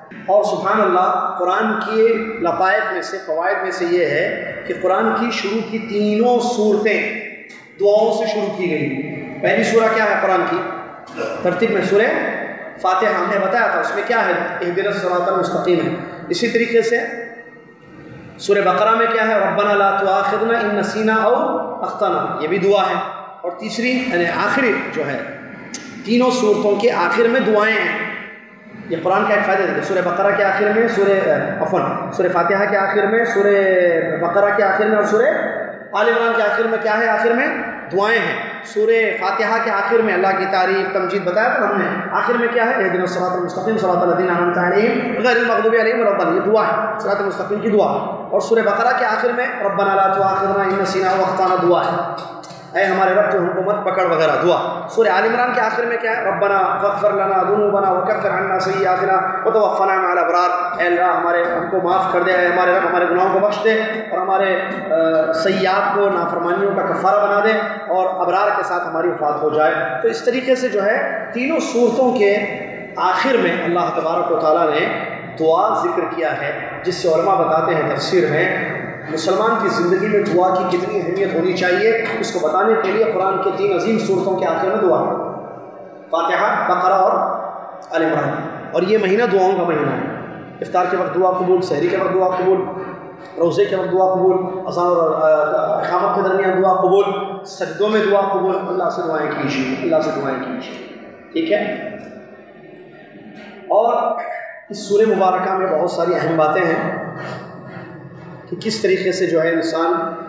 اور سبحان اللہ، قرآن کی لطائف میں سے، فوائد میں سے یہ ہے کہ قرآن کی شروع کی تینوں صورتیں دعاؤں سے شروع کی گئی۔ پہلی سورہ کیا ہے قرآن کی ترتیب میں؟ سورہ فاتحہ، ہم نے بتایا تھا اس میں کیا ہے، اہدنا الصراط المستقیم ہے۔ اسی طریقے سے سورہ بقرہ میں کیا ہے، ربنا لا تؤاخذنا ان نسینا او اخطانا، یہ بھی دعا ہے۔ اور تیسری یعنی آخری جو ہے، تینوں صورتوں کے آخر میں دعائیں ہیں۔ یہ قرآن کا ایک فائدہ ہے۔ سورہ بقرہ کے آخر میں، سورہ فاتحہ کے آخر میں، سورہ بقرہ کے آخر میں، اور سورہ آل عمران کے آخر میں کیا ہے؟ آخر میں دعائیں ہیں۔ سورہ فاتحہ کے آخر میں اللہ کی تعریف تمجید بتایا تھا ہم نے، آخر میں کیا ہے؟ اہدنا الصراط المستقیم صراط الذین انعمت علیہم غیر المغضوب علیہم ولا الضالین، یہ دعا ہے، صراط المستقیم کی دعا۔ اور سورہ بقرہ کے آخر میں ربنا لا تؤاخذنا ان نسینا او اخطانا، دعا ہے، اے ہمارے رب تو ہم کو مت پکڑ وغیرہ، دعا۔ سورہ آل عمران کے آخر میں کیا ہے؟ ربنا فاغفر لنا ذنوبنا وکفر عنا سیئاتنا وتوفنا مع الابرار، اے اللہ ہم کو معاف کر دے، اے ہمارے رب ہمارے گناہوں کو بخش دے اور ہمارے سیئات کو، نافرمانیوں کا کفارہ بنا دے اور ابرار کے ساتھ ہماری وفات ہو جائے۔ تو اس طریقے سے جو ہے تینوں صورتوں کے آخر میں اللہ تبارک و تعالیٰ نے دعا ذکر کیا ہے، جس سے علماء بتاتے ہیں تفسیر میں مسلمان کی زندگی میں دعا کی کتنی اہمیت ہونی چاہیے، اس کو بتانے کے لیے قرآن کے تین عظیم صورتوں کے آخر میں دعا، فاتحہ، بقرہ اور آل عمران۔ اور یہ مہینہ دعاؤں کا مہینہ ہے۔ افطار کے وقت دعا قبول، سحری کے وقت دعا قبول، روزے کے وقت دعا قبول، اذان اور اقامت کے درمیان دعا قبول، سجدوں میں دعا قبول۔ اللہ سے دعائیں کیجیے، اللہ سے دعائیں کیجیے، ٹھیک ہے۔ اور اس سورہ مبارکہ میں بہت ساری اہم باتیں ہیں کہ کس طریقے سے جو ہے انسان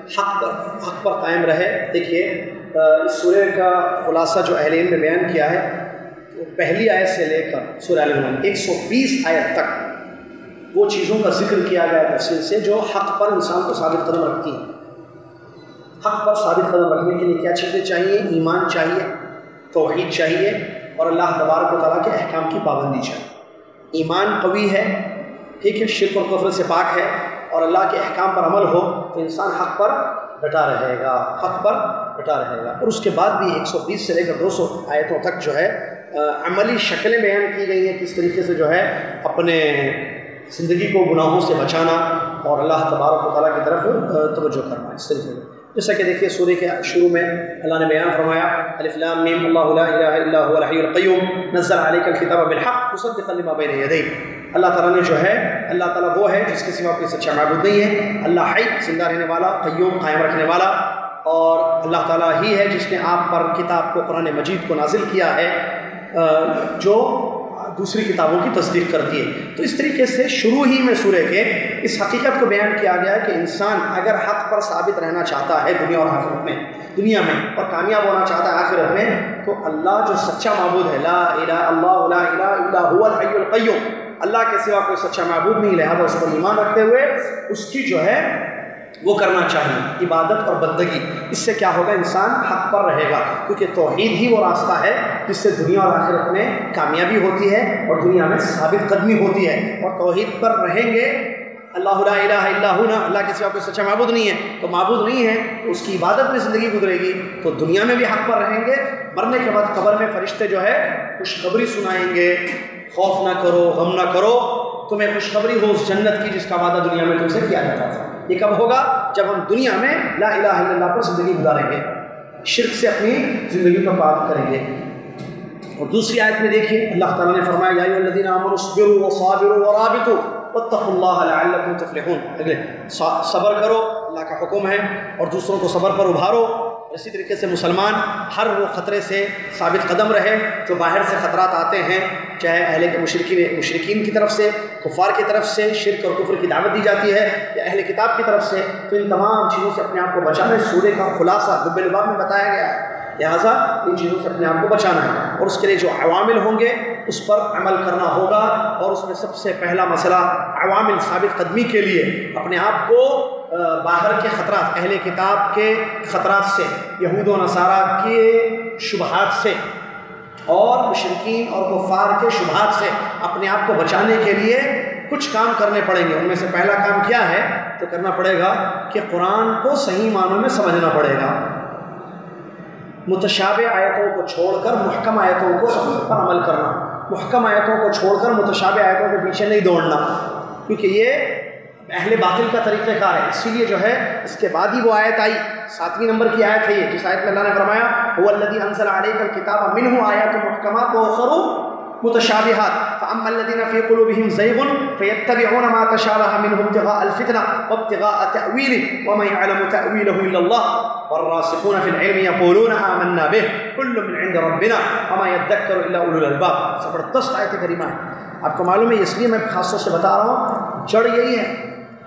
حق پر قائم رہے۔ دیکھیے اس سورہ کا خلاصہ جو اہل علم نے بیان کیا ہے، تو پہلی آیت سے لے کر سورہ ال عمران 120 آیت تک وہ چیزوں کا ذکر کیا گیا ہے تفصیل سے جو حق پر انسان کو ثابت قدم رکھتی ہیں۔ حق پر ثابت قدم رکھنے کے لیے کیا چیزیں چاہیے؟ ایمان چاہیے، توحید چاہیے، اور اللہ تبارک و تعالیٰ کے احکام کی پابندی چاہیے۔ ایمان قوی ہے، ٹھیک ہے، شرک اور کفر سے پاک ہے، اور اللہ کے احکام پر عمل ہو تو انسان حق پر ڈٹا رہے گا، حق پر ڈٹا رہے گا۔ اور اس کے بعد بھی 120 سے لے کر 200 آیتوں تک جو ہے عملی شکلیں بیان کی گئی ہیں، کس طریقے سے جو ہے اپنے زندگی کو گناہوں سے بچانا اور اللہ تبارک و تعالیٰ کی طرف توجہ کرنا۔ اس طریقے سے جیسا کہ دیکھیے سورہ کے شروع میں اللہ نے بیان فرمایا، الف لام میم اللہ لا الہ الا هو الحی القیوم نزل علیک الکتاب بالحق مصدقا لما بین یدیہ۔ اللہ تعالیٰ نے جو ہے، اللہ تعالیٰ وہ ہے جس کے سوا کوئی سچا معبود نہیں ہے، اللہ حی زندہ رہنے والا، قیوم قائم رکھنے والا، اور اللہ تعالیٰ ہی ہے جس نے آپ پر کتاب کو، قرآن مجید کو نازل کیا ہے جو دوسری کتابوں کی تصدیق کرتی ہے۔ تو اس طریقے سے شروع ہی میں سورہ کے اس حقیقت کو بیان کیا گیا ہے کہ انسان اگر حق پر ثابت رہنا چاہتا ہے دنیا اور آخرت میں، دنیا میں اور کامیاب ہونا چاہتا ہے آخرت میں، تو اللہ جو سچا معبود ہے، لا الہ اللہ لا الہ الا هو الحی القیوم، اللہ کے سوا کوئی سچا معبود نہیں، لہذا اس پر ایمان رکھتے ہوئے اس کی جو ہے وہ کرنا چاہیے عبادت اور بندگی۔ اس سے کیا ہوگا؟ انسان حق پر رہے گا، کیونکہ توحید ہی وہ راستہ ہے جس سے دنیا اور آخرت میں کامیابی ہوتی ہے اور دنیا میں ثابت قدمی ہوتی ہے۔ اور توحید پر رہیں گے، اللہ لا الہ الا ہو، اللہ کے سوا کوئی سچا معبود نہیں ہے، تو معبود نہیں ہے تو اس کی عبادت میں زندگی گزرے گی، تو دنیا میں بھی حق پر رہیں گے، مرنے کے بعد قبر میں فرشتے جو ہے خوشخبری سنائیں گے، خوف نہ کرو، غم نہ کرو، تمہیں خوشخبری ہو اس جنت کی جس کا وعدہ دنیا میں تم سے کیا جاتا تھا۔ یہ کب ہوگا؟ جب ہم دنیا میں لا الہ الا اللہ پر زندگی گزاریں گے، شرک سے اپنی زندگی کو پاک کریں گے۔ اور دوسری آیت میں دیکھیے اللہ تعالیٰ نے فرمایا، یا ایھا الذین آمنوا اصبروا وصابروا ورابطوا واتقوا اللہ لعلکم تفلحون۔ اگلے صبر کرو، اللہ کا حکم ہے، اور دوسروں کو صبر پر ابھارو۔ اسی طریقے سے مسلمان ہر وہ خطرے سے ثابت قدم رہے جو باہر سے خطرات آتے ہیں، چاہے اہل مشرکین کی طرف سے، کفار کی طرف سے شرک اور کفر کی دعوت دی جاتی ہے، یا اہل کتاب کی طرف سے، تو ان تمام چیزوں سے اپنے آپ کو بچانا ہے۔ سورہ کا خلاصہ لب لباب میں بتایا گیا ہے، لہٰذا ان چیزوں سے اپنے آپ کو بچانا ہے، اور اس کے لیے جو عوامل ہوں گے اس پر عمل کرنا ہوگا۔ اور اس میں سب سے پہلا مسئلہ عوامل ثابت قدمی کے لیے اپنے آپ کو باہر کے خطرات، اہل کتاب کے خطرات سے، یہود و نصارہ کے شبہات سے، اور مشرکین اور کفار کے شبہات سے اپنے آپ کو بچانے کے لیے کچھ کام کرنے پڑیں گے۔ ان میں سے پہلا کام کیا ہے؟ تو کرنا پڑے گا کہ قرآن کو صحیح معنوں میں سمجھنا پڑے گا، متشابہ آیتوں کو چھوڑ کر محکم آیتوں کو پر عمل کرنا۔ محکم آیتوں کو چھوڑ کر متشابہ آیتوں کے پیچھے نہیں دوڑنا، کیونکہ یہ اہل باطل کا طریقہ کار ہے۔ اسی لیے جو ہے اس کے بعد ہی وہ آیت آئی، 7ویں نمبر کی آیت ہے یہ، جس آیت میں اللہ نے فرمایا هو الذی انزل علیک الکتاب منہ آیات محکمات واخر متشابہات فاما الذین فی قلوبہم زیغ فیتبعون ما تشابہ منہ ابتغاء الفتنہ وابتغاء تأویلہ وما یعلم تأویلہ الا اللہ والراسخون فی العلم یقولون آمنا بہ کل من عند ربنا وما یذکر الا اولو الالباب۔ زبردست آیت کریمہ ہے۔ آپ کو معلوم ہے، اس لیے میں خاص طور سے بتا رہا ہوں، جڑ یہی ہے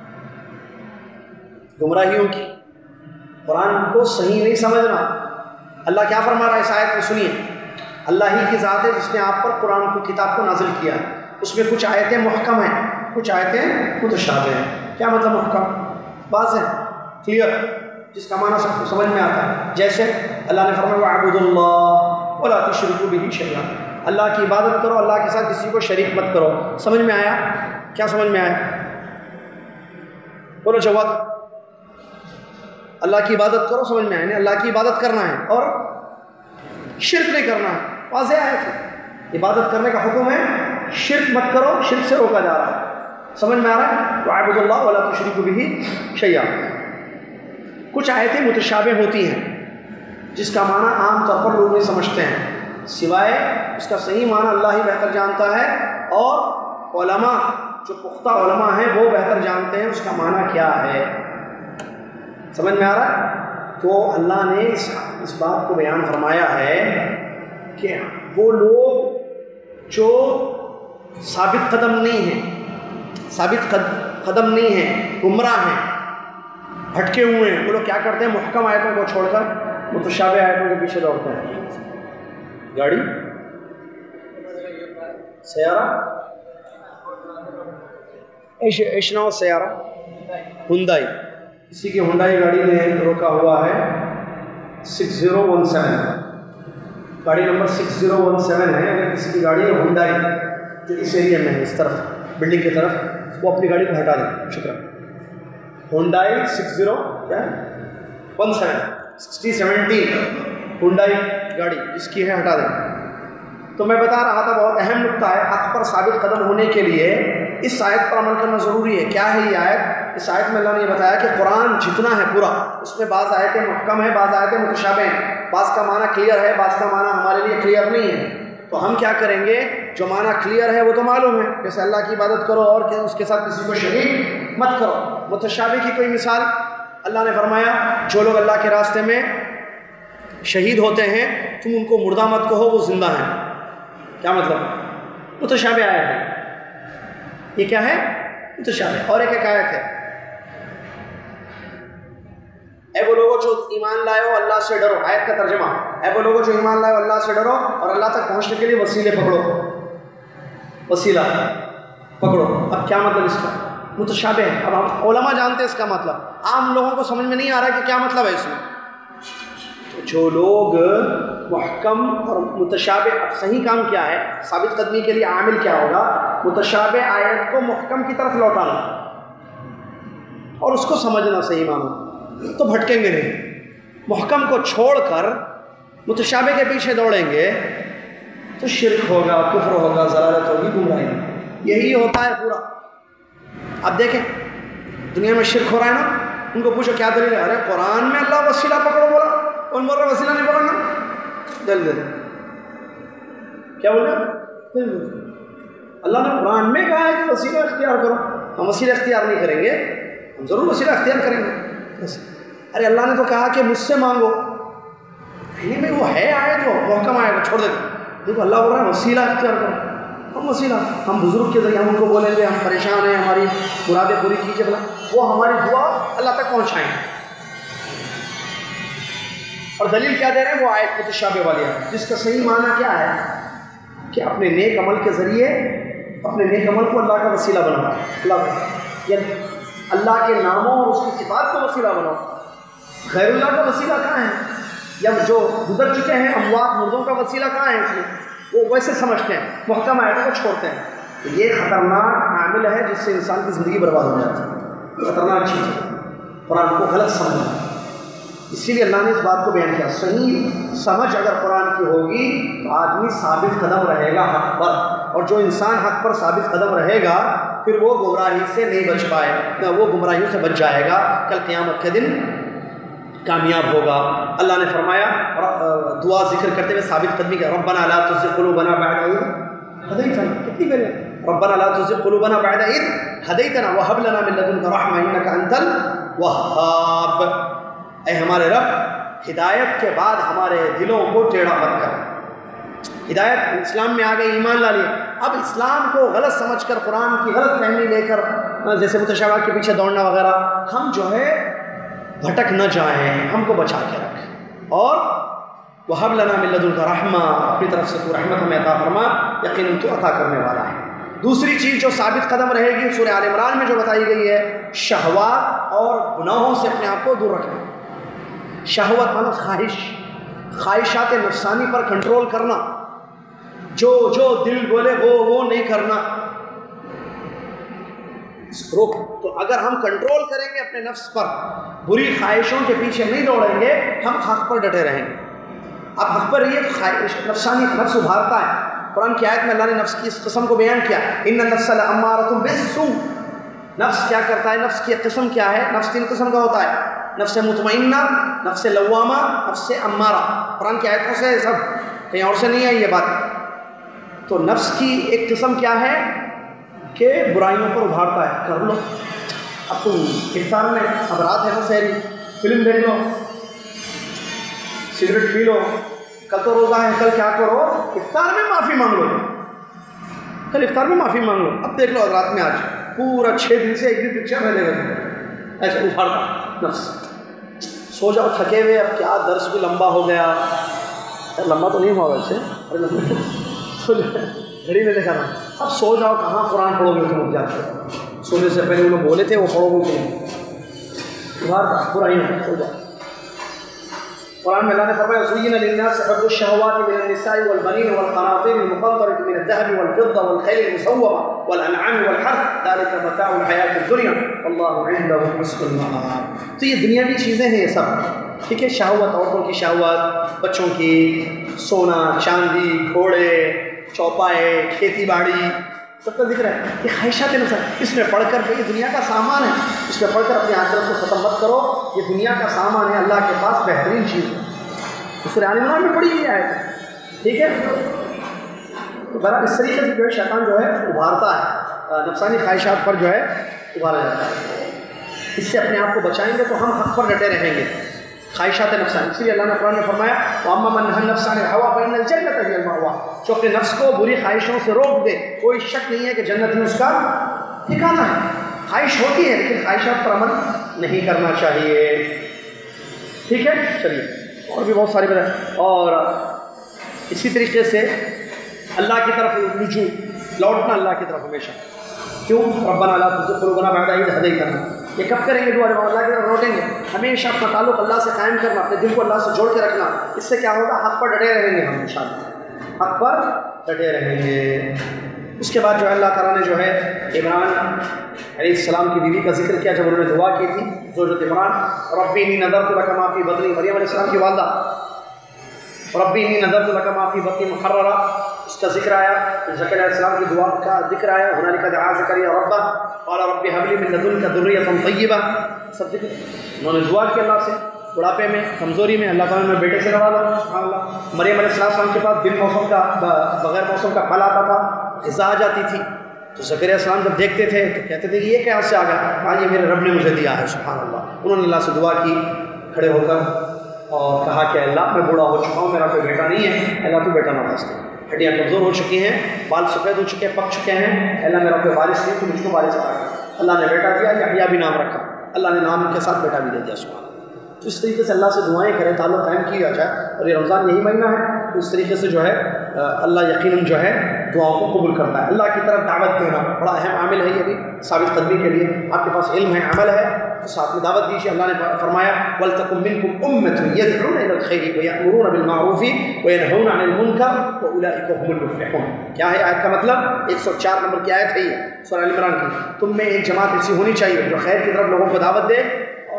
گمراہیوں کی، قرآن کو صحیح نہیں سمجھنا۔ اللہ کیا فرما رہا ہے اس آیت میں سنیے، اللہ ہی کی ذات ہے جس نے آپ پر قرآن کی کتاب کو نازل کیا، اس میں کچھ آیتیں محکم ہیں، کچھ آیتیں متشابہ ہیں۔ کیا مطلب محکم؟ واضح کلیئر، جس کا معنی سب کو سمجھ میں آتا ہے۔ جیسے اللہ نے فرمایا وَاعْبُدُوا اللَّهَ وَلَا تُشْرِكُوا بِهِ شَيْئًا، اللہ کی عبادت کرو، اللہ کے ساتھ کسی کو شریک مت کرو۔ سمجھ میں آیا؟ کیا سمجھ میں آیا؟ بولو جواب۔ اللہ کی عبادت کرو، سمجھ میں آئے، اللہ کی عبادت کرنا ہے اور شرک نہیں کرنا ہے، واضح آیت ہے۔ عبادت کرنے کا حکم ہے، شرک مت کرو، شرک سے روکا جا رہا ہے۔ سمجھ میں آ رہا ہے؟ وَاعْبُدُوا اللَّهَ وَلَا تُشْرِكُوا بِهِ شَيْئًا۔ کچھ آیتیں متشابہ ہوتی ہیں جس کا معنی عام طور پر لوگ نہیں سمجھتے ہیں، سوائے اس کا صحیح معنی اللہ ہی بہتر جانتا ہے، اور علماء جو پختہ علماء ہیں وہ بہتر جانتے ہیں اس کا معنی کیا ہے۔ سمجھ میں آ رہا ہے؟ تو اللہ نے اس بات کو بیان فرمایا ہے کہ وہ لوگ جو ثابت قدم نہیں ہیں، ثابت قدم نہیں ہیں، گمراہ ہیں، بھٹکے ہوئے ہیں، وہ لوگ کیا کرتے ہیں؟ محکم آیتوں کو چھوڑ کر متشابہ آیتوں کے پیچھے دوڑتے ہیں۔ گاڑی سیارہ اشناؤ سیارہ ہنڈائی، کسی کی ہنڈائی گاڑی میں روکا ہوا ہے 6017، گاڑی نمبر 6017 ہے۔ اگر کسی کی گاڑی ہے ہنڈائی جو اس ایریا میں ہے، اس طرف بلڈنگ کی طرف، وہ اپنی گاڑی کو ہٹا دیں۔ شکریہ۔ ہنڈائی 6017 ہنڈائی گاڑی جس کی ہے ہٹا دیں۔ تو میں بتا رہا تھا بہت اہم نقطہ ہے، حق پر ثابت قدم ہونے کے لیے اس آیت پر عمل کرنا ضروری ہے۔ کیا ہے یہ آیت؟ اس آیت میں اللہ نے یہ بتایا کہ قرآن جتنا ہے پورا، اس میں بعض آیتیں محکم ہیں، بعض آیتیں متشابہ ہیں، بعض کا معنی کلیئر ہے، بعض کا معنی ہمارے لیے کلیئر نہیں ہے۔ تو ہم کیا کریں گے؟ جو معنی کلیئر ہے وہ تو معلوم ہے، جیسے اللہ کی عبادت کرو اور اس کے ساتھ کسی کو شریک مت کرو۔ متشابہ کی کوئی مثال اللہ نے فرمایا جو لوگ اللہ کے راستے میں شہید ہوتے ہیں تم ان کو مردہ مت کہو، وہ زندہ ہیں۔ کیا مطلب؟ متشابہ آیت ہے۔ یہ کیا ہے؟ متشابہ۔ اور ایک آیت ہے، اے وہ لوگوں جو ایمان لائے ہو اللہ سے ڈرو۔ آیت کا ترجمہ، اے وہ لوگوں جو ایمان لائے ہو اللہ سے ڈرو اور اللہ تک پہنچنے کے لیے وسیلے پکڑو، وسیلہ پکڑو۔ اب کیا مطلب اس کا؟ متشابہ ہے۔ اب ہم علماء جانتے ہیں اس کا مطلب، عام لوگوں کو سمجھ میں نہیں آ رہا کہ کیا مطلب ہے اس میں۔ جو لوگ محکم اور متشابہ، اب صحیح کام کیا ہے؟ ثابت قدمی کے لیے عامل کیا ہوگا؟ متشابہ آیت کو محکم کی طرف لوٹانا اور اس کو سمجھنا صحیح معنی، تو بھٹکیں گے نہیں۔ محکم کو چھوڑ کر متشابہ کے پیچھے دوڑیں گے تو شرک ہوگا، کفر ہوگا، ضلالت ہوگی، گمراہی۔ یہی ہوتا ہے پورا۔ اب دیکھیں دنیا میں شرک ہو رہا ہے نا، ان کو پوچھو کیا دلیل ہے؟ ارے قرآن میں اللہ وسیلہ پکڑو بولا، اور بول رہا وسیلہ نہیں پکڑنا، دل کیا بول رہے؟ اللہ نے قرآن میں کہا ہے کہ وسیلہ اختیار کرو، ہم وسیلہ اختیار نہیں کریں گے، ہم ضرور وسیلہ اختیار کریں گے۔ ارے اللہ نے تو کہا کہ مجھ سے مانگو، نہیں میں وہ ہے آیت، وہ محکم آیت چھوڑ دیتے۔ دیکھو اللہ بول رہا ہے وسیلہ اختیار کرو، ہم وسیلہ، ہم بزرگ کے ذریعے ہم ان کو بولیں گے ہم پریشان ہیں، ہماری مرادیں پوری کیجیے، بلا وہ ہماری دعا اللہ تک پہنچائیں۔ اور دلیل کیا دے رہے ہیں؟ وہ آیت متشابہ والی ہے، جس کا صحیح معنی کیا ہے کہ اپنے نیک عمل کے ذریعے اپنے نیک عمل کو اللہ کا وسیلہ بناؤ، اللہ کے ناموں اور اس کی صفات کو وسیلہ بناؤ۔ غیر اللہ کا وسیلہ کہاں ہے؟ یا جو گزر چکے ہیں اموات مردوں کا وسیلہ کہاں ہے؟ اس میں وہ ویسے سمجھتے ہیں، محکم آیتوں کو چھوڑتے ہیں۔ تو یہ خطرناک عامل ہے جس سے انسان کی زندگی برباد ہو جاتی ہے، خطرناک چیز ہے۔ قرآن کو غلط سمجھنا، اسی لیے اللہ نے اس بات کو بیان کیا. صحیح سمجھ اگر قرآن کی ہوگی تو آدمی ثابت قدم رہے گا حق پر، اور جو انسان حق پر ثابت قدم رہے گا پھر وہ گمراہی سے نہیں بچ پائے گا، وہ گمراہیوں سے بچ جائے گا، کل قیامت کے دن کامیاب ہوگا. اللہ نے فرمایا دعا ذکر کرتے ہوئے ثابت قدمی کا، ربنا لا تزغ قلوبنا بعد إذ هديتنا. کتنی بار ربنا لا تزغ قلوبنا بعد إذ هديتنا وهب لنا من لدنك رحمة إنك أنت الوهاب. اے ہمارے رب، ہدایت کے بعد ہمارے دلوں کو ٹیڑھا مت کر. ہدایت اسلام میں آ گئی، ایمان لا لیا، اب اسلام کو غلط سمجھ کر قرآن کی غلط فہمی لے کر جیسے متشابہات کے پیچھے دوڑنا وغیرہ، ہم جو ہے بھٹک نہ جائیں، ہم کو بچا کے رکھ. اور وَهَبْ لَنَا مِن لَدُنْكَ رَحْمَةً، اپنی طرف سے تو رحمت ہمیں عطا فرما، یقیناً تو عطا کرنے والا ہے. دوسری چیز جو ثابت قدم رہے گی سورہ آل عمران میں جو بتائی گئی ہے، شہوات اور گناہوں سے اپنے آپ کو دور رکھنا. شہوت مطلب خواہشات نفسانی پر کنٹرول کرنا، جو دل بولے وہ نہیں کرنا، روک. تو اگر ہم کنٹرول کریں گے اپنے نفس پر، بری خواہشوں کے پیچھے نہیں دوڑیں گے، ہم حق پر ڈٹے رہیں گے. اب حق پر رہیے تو نفسانی نفس ابھارتا ہے. قرآن کی آیت میں اللہ نے نفس کی اس قسم کو بیان کیا، ان النفس لامارۃ بالسوء. نفس کیا کرتا ہے؟ نفس کی قسم کیا ہے؟ نفس 3 قسم کا ہوتا ہے، نفس مطمئنہ، نفس لوامہ، نفس امارہ. قرآن کی آیتوں سے سب، کہیں اور سے نہیں آئی یہ بات. تو نفس کی ایک قسم کیا ہے کہ برائیوں پر ابھارتا ہے. کر لو، اب تم افطار میں، اب رات ہے نا سحری، فلم دیکھ لو، سگریٹ پی لو، کل تو روزہ ہے، کل کیا کرو، افطار میں معافی مانگ لو، کل افطار میں معافی مانگ لو. اب دیکھ لو رات میں، آج پورا 6 دن سے ایک بھی پکچر میں لے گا، ایسے ابھارتا نفس. سو جاؤ تھکے ہوئے، اب کیا درس بھی لمبا ہو گیا، لمبا تو نہیں ہوا ویسے، گھڑی میں دیکھا تھا. اب سو جاؤ، کہاں قرآن پڑھو گے تم جاتے، سونے سے پہلے وہ لوگ بولے تھے وہ پڑھو گے تم، پورا ہی سو جاؤ. قرآن میں اللہ نے فرمایا زُيِّنَ لِلنَّاسِ حُبُّ الشَّهَوَاتِ مِنَ النِّسَاءِ وَالْبَنِينَ وَالْقَنَاطِيرِ الْمُقَنطَرَةِ مِنَ الذَّهَبِ وَالْفِضَّةِ وَالْخَيْلِ الْمُسَوَّمَةِ وَالْأَنْعَامِ وَالْحَرْثِ ذَلِكَ مَتَاعُ الْحَيَاةِ الدُّنْيَا وَاللَّهُ عِندَهُ حُسْنُ الْمَآبِ. تو یہ دنیاوی چیزیں ہیں یہ سب، ٹھیک ہے. شہوت، عورتوں کی شہوت، بچوں کی، سونا چاندی، گھوڑے چوپائے، کھیتی باڑی، سب کا ذکر ہے. یہ خواہشات ہیں. اس میں پڑھ کر یہ دنیا کا سامان ہے، اس میں پڑھ کر اپنی آخرت کو ختم مت کرو. یہ دنیا کا سامان ہے، اللہ کے پاس بہترین چیز ہے. سورہ آل عمران میں پڑھی ہوئی ہے، ٹھیک ہے. تو بہرحال اس طریقے سے جو ہے شیطان جو ہے ابھارتا ہے، نفسانی خواہشات پر جو ہے ابھارا جاتا ہے. اس سے اپنے آپ کو بچائیں گے تو ہم حق پر ڈٹے رہیں گے. خواہشات نفسانی، اس لیے اللہ نے قرآن میں فرمایا وَأَمَّا مَنْ نَهَى النَّفْسَ عَنِ الْهَوَىٰ فَإِنَّ الْجَنَّةَ هِيَ الْمَأْوَىٰ. جو اپنے نفس کو بری خواہشوں سے روک دے، کوئی شک نہیں ہے کہ جنت میں اس کا ٹھکانہ ہے. خواہش ہوتی ہے لیکن خواہشات پر عمل نہیں کرنا چاہیے، ٹھیک ہے. چلیے اور بھی بہت ساری باتیں. اور اسی طریقے سے اللہ کی طرف رجوع، لوٹنا اللہ کی طرف ہمیشہ. کیوں؟ ربنا لا تزغ قلوبنا بعد إذ هديتنا. یہ کب کریں گے دعا؟ جب اللہ کی طرف لوٹیں گے. ہمیشہ اپنا تعلق اللہ سے قائم کرنا، اپنے دل کو اللہ سے جوڑ کے رکھنا. اس سے کیا ہوگا؟ حق پر ڈٹے رہیں گے ہم انشاءاللہ، حق پر ڈٹے رہیں گے. اس کے بعد جو ہے اللہ تعالیٰ نے جو ہے عمران علیہ السلام کی بیوی کا ذکر کیا جب انہوں نے دعا کی تھی، زوجۃ عمران. ربی انی نذرت لک ما فی بطنی، مریم علیہ السلام کی والدہ. ربی انی نذرت لک ما فی بطنی محررا، اس کا ذکر آیا. زکریا علیہ السلام کی دعا کا ذکر آیا. ہنالک دعا زکریا ربہ قال رب هب لي من لدنك ذرية طيبة. سب ذکر. انہوں نے دعا کی اللہ سے، بڑھاپے میں، کمزوری میں، اللہ تعالیٰ نے بیٹے سے نوازا. سبحان اللہ. مریم علیہ السلام کے پاس بن موسم کا، بغیر موسم کا پھل آتا تھا، غذا آ جاتی تھی. تو زکریا علیہ السلام جب دیکھتے تھے تو کہتے تھے کہ یہ کہاں سے آ گیا؟ یہ میرے رب نے مجھے دیا ہے. سبحان اللہ. انہوں نے اللہ سے دعا کی کھڑے ہو کر اور کہا کہ اللہ میں بوڑھا ہو چکا ہوں، میرا کوئی بیٹا نہیں ہے، اللہ تو بیٹا نواز دے. ہڈیاں کمزور ہو چکی ہیں، بال سفید ہو چکے ہیں، پک چکے ہیں، اللہ میرا کوئی وارث نہیں، تو مجھ کو وارث عطا کر. اللہ نے بیٹا دیا، یحییٰ بھی نام رکھا، اللہ نے نام کے ساتھ بیٹا بھی دے دیا. سبحان اللہ. تو اس طریقے سے اللہ سے دعائیں کریں، تعلق قائم کیا جائے. اور یہ رمضان یہی مہینہ ہے، تو اس طریقے سے جو ہے اللہ یقیناً جو ہے دعاؤں کو قبول کرتا ہے. اللہ کی طرف دعوت دینا بڑا اہم عامل ہے. یہ بھی ثابت قدمی کے لیے آپ کے پاس علم ہے، عمل ہے، تو ساتھ میں دعوت دیجیے. اللہ نے فرمایا وَلْتَكُن مِّنكُمْ أُمَّةٌ يَدْعُونَ إِلَى الْخَيْرِ وَيَأْمُرُونَ بِالْمَعْرُوفِ وَيَنْهَوْنَ عَنِ الْمُنكَرِ وَأُولَٰئِكَ هُمُ الْمُفْلِحُونَ. کیا ہے آیت کا مطلب؟ 104 نمبر کی آیت ہے یہ سورہ آل عمران کی. تم میں ایک جماعت ایسی ہونی چاہیے جو خیر کی طرف لوگوں کو دعوت دے اور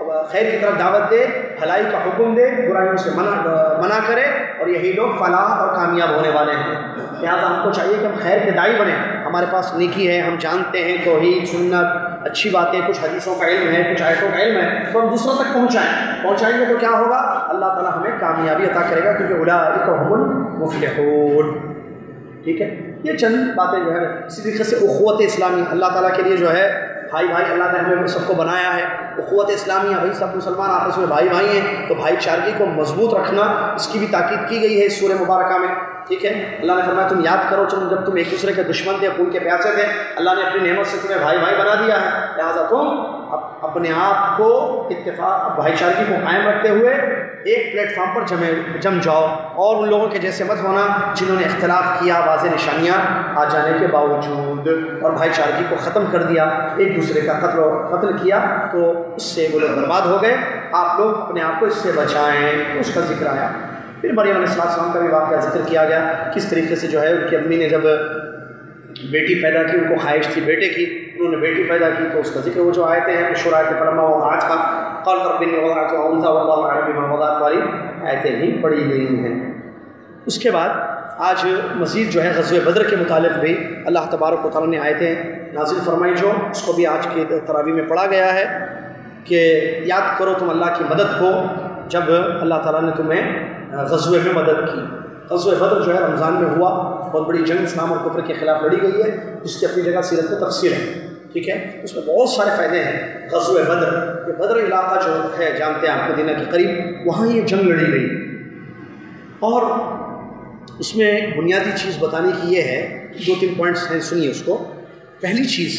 خیر کی طرف دعوت دے، بھلائی کا حکم دے، برائیوں سے منع کرے، اور یہی لوگ فلاح اور کامیاب ہونے والے ہیں۔ لہٰذا ہم کو چاہیے کہ ہم خیر کے داعی بنیں۔ ہمارے پاس نیکی ہے، ہم جانتے ہیں توحید، سنت، اچھی باتیں، کچھ حدیثوں کا علم ہے، کچھ آیتوں کا علم ہے، تو ہم دوسروں تک پہنچائیں گے تو کیا ہوگا؟ اللہ تعالیٰ ہمیں کامیابی عطا کرے گا، کیونکہ اولئک هم المفلحون۔ ٹھیک ہے، یہ چند باتیں جو ہے اسی طریقے سے اخوت اسلامی اللہ تعالیٰ کے لیے جو ہے بھائی اللہ نے ہمیں سب کو بنایا ہے، اخوت اسلامیہ، بھائی سب مسلمان آپس میں بھائی ہیں، تو بھائی چارگی کو مضبوط رکھنا، اس کی بھی تاکید کی گئی ہے اس سورہ مبارکہ میں۔ ٹھیک ہے، اللہ نے فرمایا تم یاد کرو جب تم ایک دوسرے کے دشمن تھے، خون کے پیاسے تھے، اللہ نے اپنی نعمت سے تمہیں بھائی بنا دیا ہے، لہٰذا تم اپنے آپ کو اتفاق بھائی چارگی کو قائم رکھتے ہوئے ایک پلیٹ فارم پر جم جاؤ، اور ان لوگوں کے جیسے مت ہونا جنہوں نے اختلاف کیا واضح نشانیاں آ جانے کے باوجود، اور بھائی چارگی کو ختم کر دیا، ایک دوسرے کا قتل کیا، تو اس سے وہ لوگ برباد ہو گئے۔ آپ لوگ اپنے آپ کو اس سے بچائیں، اس کا ذکر آیا۔ پھر مریم علیہ السلام کا بھی واقعہ ذکر کیا گیا، کس طریقے سے جو ہے ان کی امی نے جب بیٹی پیدا کی، ان کو خواہش تھی بیٹے کی، انہوں نے بیٹی پیدا کی، تو اس کا ذکر وہ جو آیتیں ہیں مشہور آیت فلما وضعتها قالت رب انی وضعتها انثى والله اعلم بما وضعت والی آیتیں بھی پڑھی گئی ہیں۔ اس کے بعد آج مزید جو ہے غزوہ بدر کے متعلق بھی اللہ تبارک و تعالیٰ نے آیتیں نازل فرمائی، جو اس کو بھی آج کے تراویح میں پڑھا گیا ہے کہ یاد کرو تم اللہ کی مدد کو جب اللہ تعالیٰ نے تمہیں غزوے میں مدد کی۔ غزوہ بدر جو ہے رمضان میں ہوا، بہت بڑی جنگ اسلام اور کفر کے خلاف لڑی گئی ہے، جس کی اپنی جگہ سیرت میں تفسیر ہے۔ ٹھیک ہے، اس میں بہت سارے فائدے ہیں۔ غزوہ بدر، یہ بدر علاقہ جو ہے جانتے ہیں آپ مدینہ کے قریب، وہاں یہ جنگ لڑی گئی، اور اس میں ایک بنیادی چیز بتانے کی یہ ہے، 2-3 پوائنٹس ہیں، سنیے اس کو۔ پہلی چیز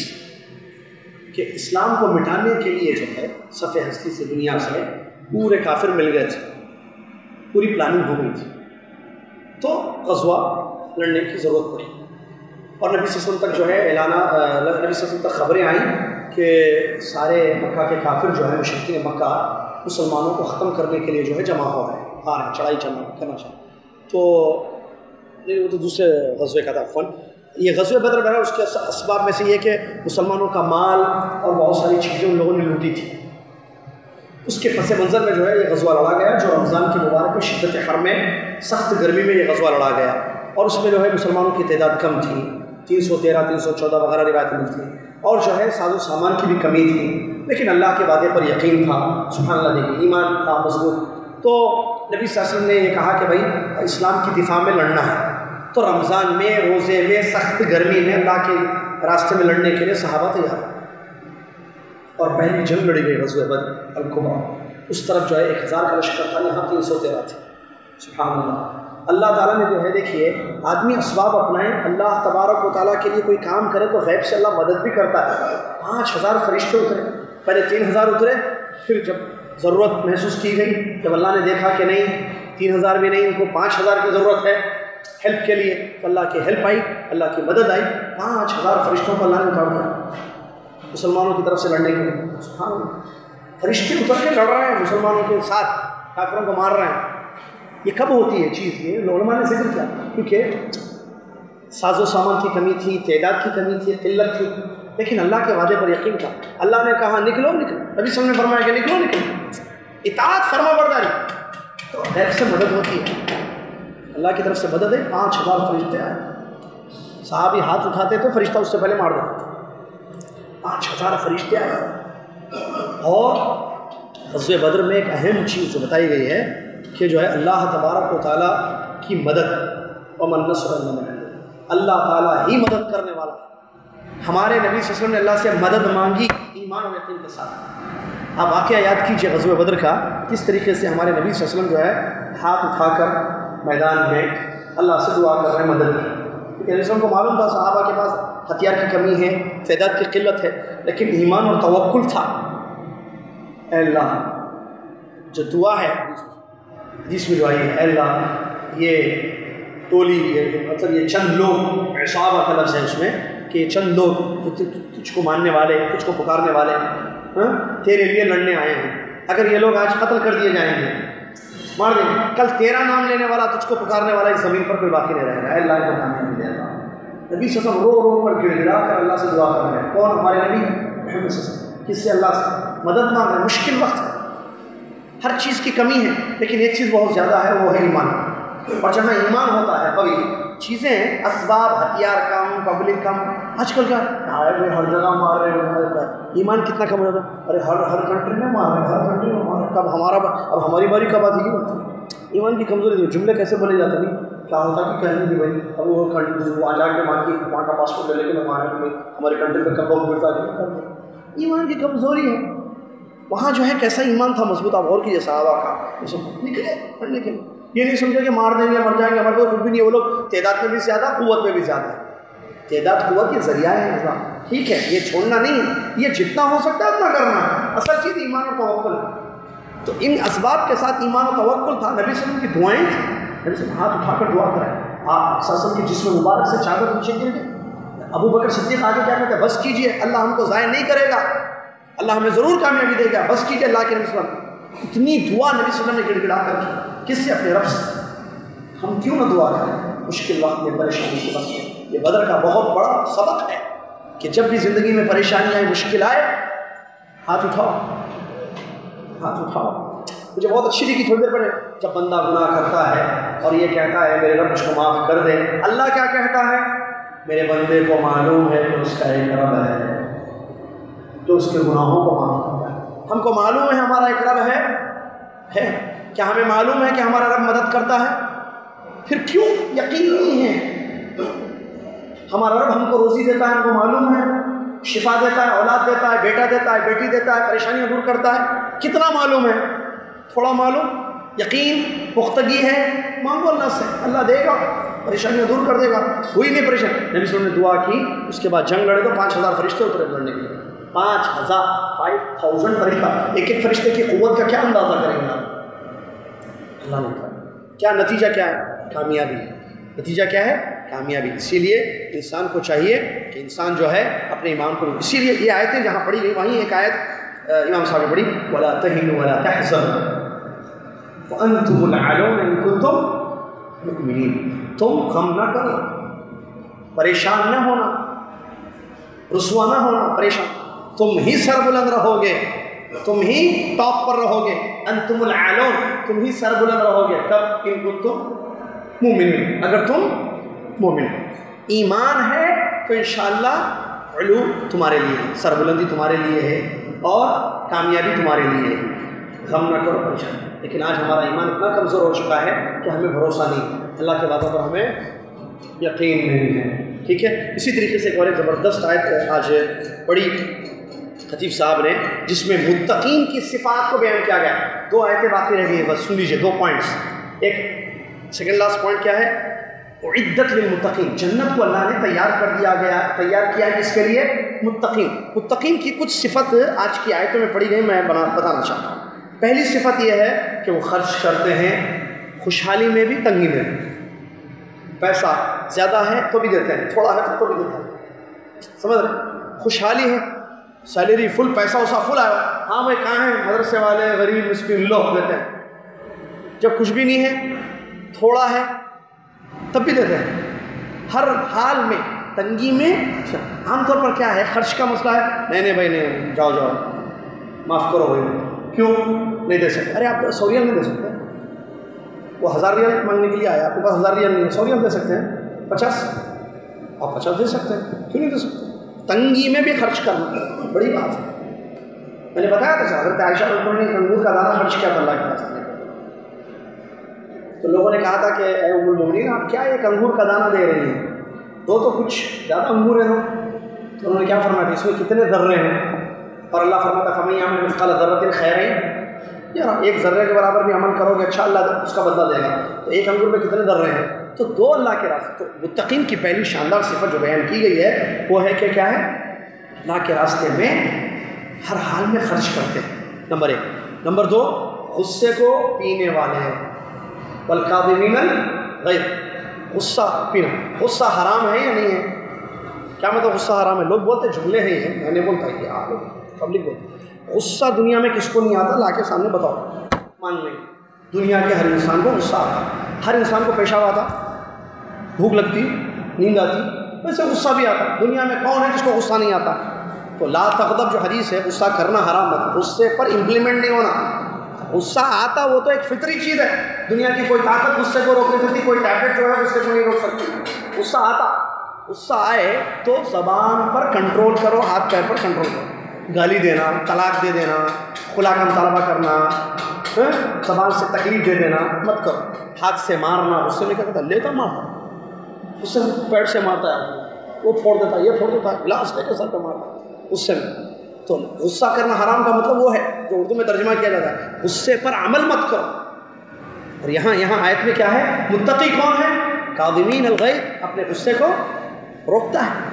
کہ اسلام کو مٹانے کے لیے جو ہے صفِ ہستی سے دنیا سے پورے کافر مل گئے تھے، پوری پلاننگ ہو گئی تھی، تو غزوہ لڑنے کی ضرورت پڑی، اور نبی صلی اللہ علیہ وسلم تک جو ہے نبی صلی اللہ علیہ وسلم تک خبریں آئیں کہ سارے مکہ کے کافر جو ہے مشرکین مکہ مسلمانوں کو ختم کرنے کے لیے جو ہے جمع ہو رہے ہیں، آ رہے ہیں، چڑھائی کرنا چاہتے، تو وہ تو دوسرے غزوے کا تھا فن۔ یہ غزوہ بدر بنا، اس کے اسباب میں سے یہ کہ مسلمانوں کا مال اور بہت ساری چیزیں ان لوگوں نے لوٹی تھی، اس کے پس منظر میں جو ہے یہ غزوہ لڑا گیا، جو رمضان کی مبارک میں شدت حر میں سخت گرمی میں یہ غزوہ لڑا گیا، اور اس میں جو ہے مسلمانوں کی تعداد کم تھی، 313 314 وغیرہ روایتیں ملتی ہیں، اور جو ہے ساز و سامان کی بھی کمی تھی، لیکن اللہ کے وعدے پر یقین تھا، سبحان اللہ، دیکھیں ایمان تھا مضبوط۔ تو نبی صلی اللہ علیہ وسلم نے یہ کہا کہ بھائی اسلام کی دفاع میں لڑنا ہے، تو رمضان میں روزے میں سخت گرمی میں اللہ کے راستے میں لڑنے کے لیے صحابہ تیار، اور پہلی جنگ لڑی گئی غزوہ بدر الکبریٰ۔ اس طرف جو ہے 1000 کا لشکر تھا، یہاں 313 تھے، سبحان اللہ۔ اللہ تعالیٰ نے جو ہے دیکھیے آدمی اسباب اپنائیں، اللہ تبارک و تعالیٰ کے لیے کوئی کام کرے تو غیب سے اللہ مدد بھی کرتا ہے۔ 5000 فرشتے اترے، پہلے 3000 اترے، پھر جب ضرورت محسوس کی گئی، جب اللہ نے دیکھا کہ نہیں 3000 بھی نہیں، ان کو 5000 کی ضرورت ہے ہیلپ کے لیے، تو اللہ کی ہیلپ آئی، اللہ کی مدد آئی، 5000 فرشتوں کو اللہ نے اتار دیا مسلمانوں کی طرف سے لڑنے کے لیے، سبحان اللہ۔ فرشتے اتر کے لڑ رہے ہیں مسلمانوں کے ساتھ، کافروں کو مار رہے ہیں۔ یہ کب ہوتی ہے چیز؟ یہ علماء نے ذکر کیا، کیونکہ ساز و سامان کی کمی تھی، تعداد کی کمی تھی، قلت تھی، لیکن اللہ کے وعدے پر یقین تھا۔ اللہ نے کہا نکلو نکلو، نبی صلی اللہ علیہ وسلم نے فرمایا کہ نکلو نکلو، اطاعت فرما برداری، تو غیب سے مدد ہوتی ہے، اللہ کی طرف سے مدد ہے۔ 5000 فرشتے آئے، صحابی ہاتھ اٹھاتے تو فرشتہ اس سے پہلے مار دیتے، 5000 فرشتے آئے۔ اور غزوہ بدر میں ایک اہم چیز جو بتائی گئی ہے کہ جو ہے اللہ تبارک و تعالیٰ کی مدد، ومن نصر الا من عند اللہ، اللہ تعالیٰ ہی مدد کرنے والا ہے۔ ہمارے نبی صلی اللہ علیہ وسلم نے اللہ سے مدد مانگی ایمان اور یقین کے ساتھ۔ آپ واقعہ یاد کیجئے غزوہ بدر کا، کس طریقے سے ہمارے نبی صلی اللہ علیہ وسلم جو ہے ہاتھ اٹھا کر میدان میں اللہ سے دعا کر رہے ہیں مدد کی، کیونکہ نبی صلی اللہ علیہ وسلم کو معلوم تھا صحابہ کے پاس ہتھیار کی کمی ہے، تعداد کی قلت ہے، لیکن ایمان اور توکل تھا۔ اے اللہ، جو دعا ہے جس میں دعائی ہے، اے اللہ یہ ٹولی، مطلب یہ چند لوگ، عصابہ کا لفظ ہے اس میں، کہ یہ چند لوگ تجھ کو ماننے والے، تجھ کو پکارنے والے تیرے لیے لڑنے آئے ہیں، اگر یہ لوگ آج قتل کر دیے جائیں گے، مار دیں گے، کل تیرا نام لینے والا، تجھ کو پکارنے والا اس زمین پر کوئی باقی نہیں رہے گا، اے اللہ کو کامیابی دے اللہ۔ نبی صلی اللہ علیہ وسلم رو رو کر گڑ گڑا کر اللہ سے دعا کر رہے ہیں، کون؟ ہمارے نبی محمد صلی اللہ علیہ وسلم، کس سے؟ اللہ سے مدد مانگ رہے ہیں، مشکل وقت ہے، ہر چیز کی کمی ہے، لیکن ایک چیز بہت زیادہ ہے، وہ ہے ایمان. اور جہاں ایمان ہوتا ہے قوی، چیزیں اسباب ہتھیار کم، پبلک کم. آج کل کا ہر جگہ مار رہے ہیں، ایمان کتنا کم ہو جاتا ہے. ارے ہر کنٹری میں مار رہے ہیں، ہر کنٹری میں مار رہے ہیں، کب اب ہماری باری کب آتی ہے. ایمان کی کمزوری. جملے کیسے بولے جاتے ہیں؟ کیا ہوتا کہ کہہ دیں کہ بھائی اب وہ وہاں جا کے وہاں کا پاسپورٹ لے کے ہمارے کنٹری پہ کب وقت ملتا ہے. ایمان کی کمزوری ہے. وہاں جو ہے کیسا ایمان تھا مضبوط، آپ غور کیجیے صحابہ کا. نکلے پڑھنے کے لیے، یہ نہیں سمجھا کہ مار دیں گے مر جائیں گے، ہمارے کو کچھ بھی نہیں. وہ لوگ تعداد میں بھی زیادہ، قوت میں بھی زیادہ ہے. تعداد قوت یہ ذریعہ ہے، ٹھیک ہے، یہ چھوڑنا نہیں ہے، یہ جتنا ہو سکتا ہے اتنا کرنا ہے. اصل چیز ایمان اور توکل ہے. تو ان اسباب کے ساتھ ایمان و توکل تھا. نبی صلی اللہ علیہ وسلم کی دعائیں تھیں. نبی صلی اللہ علیہ وسلم ہاتھ اٹھا کر دعا کریں. آپ صلی اللہ علیہ وسلم کے جسم مبارک سے چادر نیچے گر گئی. ابو بکر صدیق آگے کیا کہتے ہیں؟ بس کیجئے، اللہ ہم کو ضائع نہیں کرے گا، اللہ ہمیں ضرور کامیابی دے گا، بس کیجئے اللہ کے نبی صلی اللہ علیہ وسلم. اتنی دعا نبی صلی اللہ علیہ وسلم نے گڑ گڑا کر کی. کس سے؟ اپنے رب سے. ہم کیوں نہ دعا کریں مشکل وقت میں، پریشانی کے وقت میں. یہ بدر کا بہت بڑا سبق ہے کہ جب بھی زندگی میں پریشانی آئے، مشکل آئے، ہاتھ اٹھاؤ، ہاتھ اٹھاؤ. مجھے بہت اچھی لگی تھوڑی دیر پہلے جب بندہ گناہ کرتا ہے اور یہ کہتا ہے میرے رب مجھ کو معاف کر دے. اللہ کیا کہتا ہے؟ میرے بندے کو معلوم ہے کہ اس کا ایک رب ہے جو اس کے گناہوں کو معاف کرتا ہے. ہم کو معلوم ہے ہمارا ایک رب ہے. کیا ہمیں معلوم ہے کہ ہمارا رب مدد کرتا ہے؟ پھر کیوں یقین نہیں ہے؟ ہمارا رب ہم کو روزی دیتا ہے، ہم کو معلوم ہے، شفا دیتا ہے، اولاد دیتا ہے، بیٹا دیتا ہے، بیٹی دیتا ہے، پریشانیاں دور کرتا ہے. کتنا معلوم ہے؟ تھوڑا معلوم، یقین، پختگی ہے. مانگو اللہ سے، اللہ دے گا، پریشانیاں دور کر دے گا. ہوئی نہیں پریشانی. نبی صلی اللہ علیہ وسلم نے دعا کی، اس کے بعد جنگ لڑے تو 5000 فرشتے اترے لڑنے کے لیے. 5000 فرشتہ. ایک ایک فرشتے کی قوت کا کیا اندازہ کریں گے آپ؟ اللہ نے کہا. کیا نتیجہ کیا ہے؟ کامیابی. نتیجہ کیا ہے؟ کامیابی. اسی لیے انسان کو چاہیے کہ انسان جو ہے اپنے ایمان کو، اسی لیے یہ آیتیں جہاں پڑھی گئی وہیں ایک آیت امام صاحب نے پڑھی، وَلَا تَهِنُوا وَلَا تَحْزَنُوا وَأَنْتُمُ الْأَعْلَوْنَ إِن كُنتُم مُؤْمِنِينَ. تم غم نہ کرو، پریشان نہ ہونا، رسوا نہ ہونا، پریشان. تم ہی سر بلند رہو گے، تم ہی ٹاپ پر رہو گے. انتم العالون، تم ہی سر بلند رہو گے. کب؟ ان کنتم مومنین، اگر تم مومن. ایمان ہے تو انشاءاللہ علو تمہارے لیے ہے، سر بلندی تمہارے لیے ہے اور کامیابی تمہارے لیے ہے. غم نہ کرو، پریشان. لیکن آج ہمارا ایمان اتنا کمزور ہو چکا ہے کہ ہمیں بھروسہ نہیں، اللہ کے وعدوں پر ہمیں یقین نہیں ہے. ٹھیک ہے. اسی طریقے سے ایک اور زبردست آیت آج پڑھی خطیب صاحب نے، جس میں متقین کی صفات کو بیان کیا گیا. 2 آیتیں باقی رہ گئی ہیں، بس سن لیجیے 2 پوائنٹس. ایک سیکنڈ لاسٹ پوائنٹ کیا ہے؟ اعدت للمتقین. جنت کو اللہ نے تیار کیا ہے کس کے لیے؟ متقین. متقین کی کچھ صفت آج کی آیتوں میں پڑھی گئی، میں بتانا چاہتا ہوں. پہلی صفت یہ ہے کہ وہ خرچ کرتے ہیں، خوشحالی میں بھی تنگی میں بھی. پیسہ زیادہ ہے تو بھی دیتے ہیں، تھوڑا ہے تو بھی دیتے ہیں. سمجھ رہے؟ خوشحالی ہے، سیلری فل، پیسہ وسا فل آیا، ہاں بھائی کہاں ہیں مدرسے والے، غریب مسکین لوگ دیتے ہیں. جب کچھ بھی نہیں ہے، تھوڑا ہے تب بھی دیتے ہیں. ہر حال میں، تنگی میں. عام طور پر کیا ہے؟ خرچ کا مسئلہ ہے. نہیں بھائی نہیں، جاؤ معاف کرو بھائی. کیوں نہیں دے سکتے؟ ارے آپ 100 ریال نہیں دے سکتے؟ وہ 1000 ریال مانگنے کے لیے آیا، آپ کے پاس 1000 ریال نہیں ہے، 100 ریال دے سکتے ہیں؟ 50 آپ 50 دے سکتے ہیں، کیوں نہیں دے سکتے؟ تنگی میں بھی خرچ کرنا بڑی بات ہے. میں نے بتایا تھا حضرت عائشہ رضی اللہ عنہا نے انگور کا دانہ خرچ کیا تھا اللہ کے راستے میں. تو لوگوں نے کہا تھا کہ اے ام المؤمنین آپ کیا ایک انگور کا دانہ دے رہی ہیں؟ دو تو کچھ زیادہ انگور ہیں. تو انہوں نے کیا فرمایا تھا؟ اس میں کتنے ذرے ہیں؟ اور اللہ فرماتا فَمَن يَعْمَلْ مِثْقَالَ ذَرَّةٍ خَيْرًا یار، ایک ذرے کے برابر بھی عمل کرو گے اچھا، اللہ اس کا بدلہ دے گا. تو ایک انگور میں کتنے ذرے ہیں؟ تو 2 اللہ کے راستے. تو متقین کی پہلی شاندار صفت جو بیان کی گئی ہے وہ ہے کہ کیا ہے؟ اللہ کے راستے میں ہر حال میں خرچ کرتے ہیں. نمبر 1. نمبر 2، غصے کو پینے والے ہیں. والکاظمین الغیظ. غصہ پینا. غصہ حرام ہے یا نہیں ہے؟ کیا مطلب غصہ حرام ہے؟ لوگ بولتے جملے ہیں یہ، میں نے بولتا ہے کہ آپ پبلک بولتے. غصہ دنیا میں کس کو نہیں آتا؟ لا کے سامنے بتاؤ، مان لیں. دنیا کے ہر انسان کو غصہ آتا. ہر انسان کو پیشاب آتا، بھوک لگتی، نیند آتی، ویسے غصہ بھی آتا. دنیا میں کون ہے جس کو غصہ نہیں آتا؟ تو لا تغضب جو حدیث ہے، غصہ کرنا حرام مت، غصے پر امپلیمنٹ نہیں ہونا. غصہ آتا وہ تو ایک فطری چیز ہے، دنیا کی کوئی طاقت غصے کو روک نہیں سکتی، کوئی ٹیبلٹ جو ہے غصے کو نہیں روک سکتی۔ غصہ آتا، غصہ آئے تو زبان پر کنٹرول کرو، ہاتھ پیر پر کنٹرول کرو، گالی دینا، طلاق دے دینا، خلا کا مطالبہ کرنا، زبان سے تکلیف دے دینا مت کرو، ہاتھ سے مارنا، غصے میں کیا کرتا لیتا مارتا، غصے میں پیڑ سے مارتا ہے، وہ پھوڑ دیتا ہے، یہ پھوڑ دیتا ہے، گلاس لے کے سر پہ مارتا ہے غصے میں۔ تو غصہ کرنا حرام کا مطلب وہ ہے جو اردو میں ترجمہ کیا جاتا ہے، غصے پر عمل مت کرو۔ اور یہاں آیت میں کیا ہے، متقی کون ہے؟ کاظمین الغیظ، اپنے غصے کو روکتا ہے۔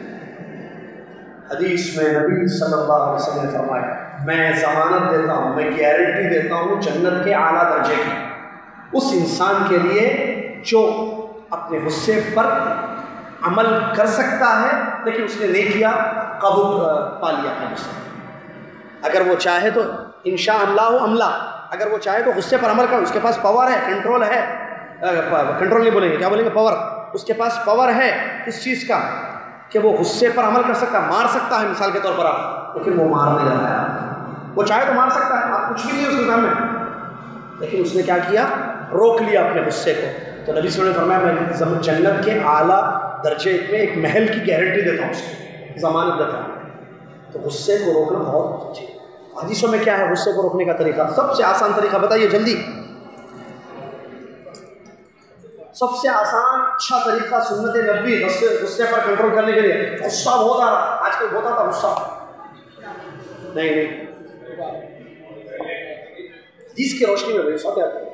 حدیث میں نبی صلی اللہ علیہ وسلم نے فرمایا، میں ضمانت دیتا ہوں، میں گارنٹی دیتا ہوں جنت کے اعلیٰ درجے کی اس انسان کے لیے جو اپنے غصے پر عمل کر سکتا ہے لیکن اس نے نہیں کیا، قبول پا لیا اپنے غصے۔ اگر وہ چاہے تو انشاء اللہ عملہ، اگر وہ چاہے تو غصے پر عمل کر، اس کے پاس پاور ہے، کنٹرول ہے، کنٹرول نہیں بولیں گے، کیا بولیں گے، پاور، اس کے پاس پاور ہے کس چیز کا کہ وہ غصے پر عمل کر سکتا ہے، مار سکتا ہے مثال کے طور پر آپ، لیکن وہ مار نہیں رہا ہے، وہ چاہے تو مار سکتا ہے، آپ کچھ بھی نہیں ہے اس کے سامنے، لیکن اس نے کیا کیا، روک لیا اپنے غصے کو۔ تو نبی صلی اللہ علیہ وسلم نے فرمایا میں جنت کے اعلیٰ درجے میں ایک محل کی گارنٹی دیتا ہوں، اس کو ضمانت دیتا ہوں۔ تو غصے کو روکنا بہت اچھی۔ حدیثوں میں کیا ہے غصے کو روکنے کا طریقہ؟ سب سے آسان طریقہ بتائیے جلدی، سب سے آسان اچھا طریقہ سنت نبوی غصے پر کنٹرول کرنے کے لیے۔ غصہ بہت آ رہا آج کل، بہت آتا غصہ، نہیں حدیث کی روشنی میں غصہ کیا کریں،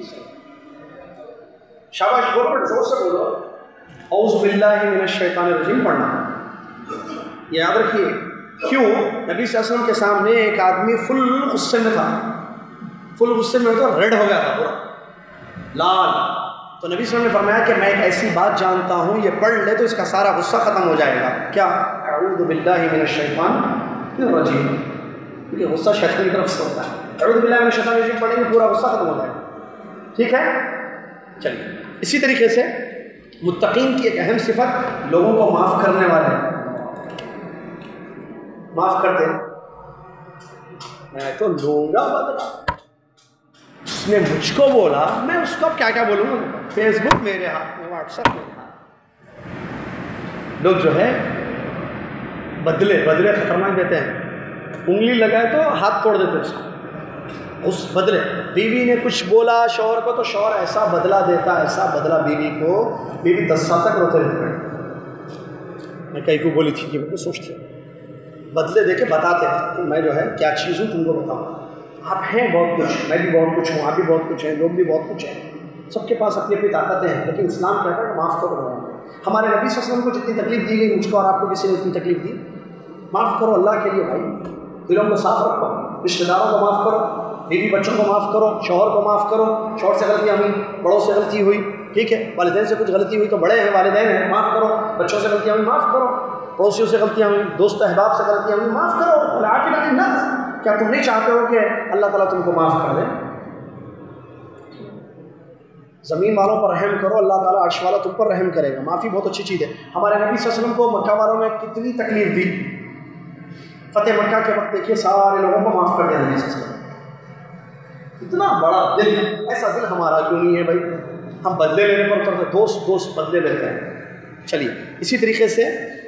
شاباش بول پر زور سے بولو، اعوذ باللہ من الشیطان الرجیم پڑھنا، یاد رکھیے۔ کیوں؟ نبی صلی اللہ علیہ وسلم کے سامنے ایک آدمی فل غصے میں تھا، فل غصے میں تو ریڈ ہو گیا تھا پورا لال۔ تو نبی صلی اللہ علیہ وسلم نے فرمایا کہ میں ایک ایسی بات جانتا ہوں، یہ پڑھ لے تو اس کا سارا غصہ ختم ہو جائے گا۔ کیا؟ اعوذ باللہ من الشیطان الرجیم، کیونکہ غصہ شیطان کی طرف سے ہوتا ہے۔ اعوذ باللہ من الشیطان الرجیم پڑھیں گے پورا غصہ ختم ہو جائے گا، ٹھیک ہے؟ چلیے، اسی طریقے سے متقین کی ایک اہم صفت لوگوں کو معاف کرنے والے، معاف کرتے ہیں۔ میں تو لوں گا بدلا، اس نے مجھ کو بولا، میں اس کو کیا کیا بولوں گا، فیس بک میرے ہاتھ میں، واٹس ایپ میرے ہاتھ۔ لوگ جو ہے بدلے خطرناک دیتے ہیں، انگلی لگائے تو ہاتھ توڑ دیتے اس کو، اس بدلے۔ بیوی نے کچھ بولا شوہر کو تو شوہر ایسا بدلہ دیتا، ایسا بدلہ بیوی کو، بیوی 10 سال تک روتے رہتے ہیں۔ میں کئی کو بولی تھی کہ میں سوچتی ہوں، بدلے دے کے بتاتے ہیں کہ میں جو ہے کیا چیز ہوں تم کو بتاؤں، آپ ہیں بہت کچھ، میں بھی بہت کچھ ہوں، آپ بھی بہت کچھ ہیں، لوگ بھی بہت کچھ ہیں، سب کے پاس اپنی اپنی طاقتیں ہیں، لیکن اسلام کہتا ہے کہ معاف کرو۔ ہمارے نبی صلی اللہ علیہ وسلم کو جتنی تکلیف دی گئی، مجھ کو اور آپ کو کسی نے اتنی تکلیف دی، معاف کرو اللہ کے لیے بھائی، دلوں کو صاف رکھو، رشتہ داروں کو معاف کرو، بیوی بچوں کو معاف کرو، شوہر کو معاف کرو، شوہر سے غلطیاں ہوئی، بڑوں سے غلطی ہوئی، ٹھیک ہے، والدین سے کچھ غلطی ہوئی تو بڑے ہیں، والدین ہیں، معاف کرو، بچوں سے غلطیاں ہوئی معاف کرو، پڑوسیوں سے غلطیاں ہوئی، دوست احباب سے غلطیاں ہوئی معاف کرو، والعافین عن الناس۔ کیا تم نہیں چاہتے ہو کہ اللہ تعالیٰ تم کو معاف کر دے؟ زمین والوں پر رحم کرو، اللہ تعالیٰ عرش والا تم پر رحم کرے گا۔ معافی بہت اچھی چیز ہے۔ ہمارے نبی صلی اللہ علیہ وسلم کو مکہ والوں نے کتنی تکلیف دی، فتح مکہ کے وقت دیکھیے سارے لوگوں کو معاف کر دیا نبی صلی اللہ علیہ وسلم۔ اتنا بڑا دل، ایسا دل ہمارا کیوں نہیں ہے بھائی؟ ہم بدلے لینے پر اترتے، دوست بدلے لیتے ہیں۔ چلیے، اسی طریقے سے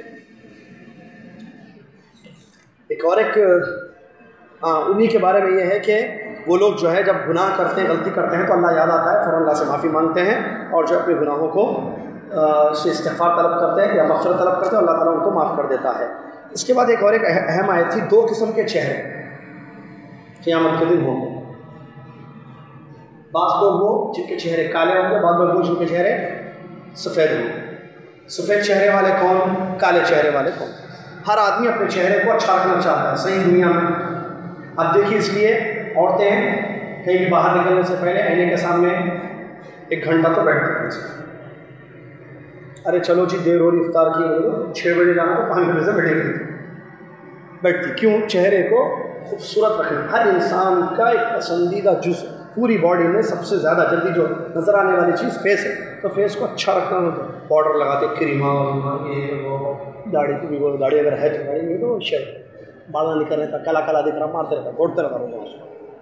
ایک اور انہی کے بارے میں یہ ہے کہ وہ لوگ جو ہے جب گناہ کرتے ہیں، غلطی کرتے ہیں تو اللہ یاد آتا ہے، فوراً اللہ سے معافی مانگتے ہیں، اور جو اپنے گناہوں کو سے استغفار طلب کرتے ہیں یا مغفرت طلب کرتے ہیں، اللہ تعالیٰ ان کو معاف کر دیتا ہے۔ اس کے بعد ایک اور ایک اہم آیت تھی، 2 قسم کے چہرے قیامت کے دن ہوں گے۔ بعض لوگ وہ جن کے چہرے کالے ہوں گے، بعض لوگ وہ جن کے چہرے سفید ہوں گے۔ سفید چہرے والے کون، کالے چہرے والے کون؟ ہر آدمی اپنے چہرے کو اچھا رکھنا چاہتا ہے صحیح دنیا میں۔ اب دیکھیے، اس لیے عورتیں کہیں بھی باہر نکلنے سے پہلے آئینے کے سامنے 1 گھنٹہ تو بیٹھتی ہیں۔ ارے چلو جی دیر ہو رہی افطار کی، 6 بجے جانا تو 5 بجے سے بیٹھتی۔ کیوں؟ چہرے کو خوبصورت رکھنا۔ ہر انسان کا ایک پسندیدہ جزء، پوری باڈی میں سب سے زیادہ جلدی جو نظر آنے والی چیز فیس ہے، تو فیس کو اچھا رکھنا ہوتا ہے۔ پاؤڈر لگاتے، کریما، یہ وہ، داڑھی کی بھی، وہ داڑھی اگر ہے تو داڑھی میں تو شاید بالا نکل رہتا، کالا کالا دکھ رہا، مارتے رہتا، گھوڑتے رہتا روزہ اس کو۔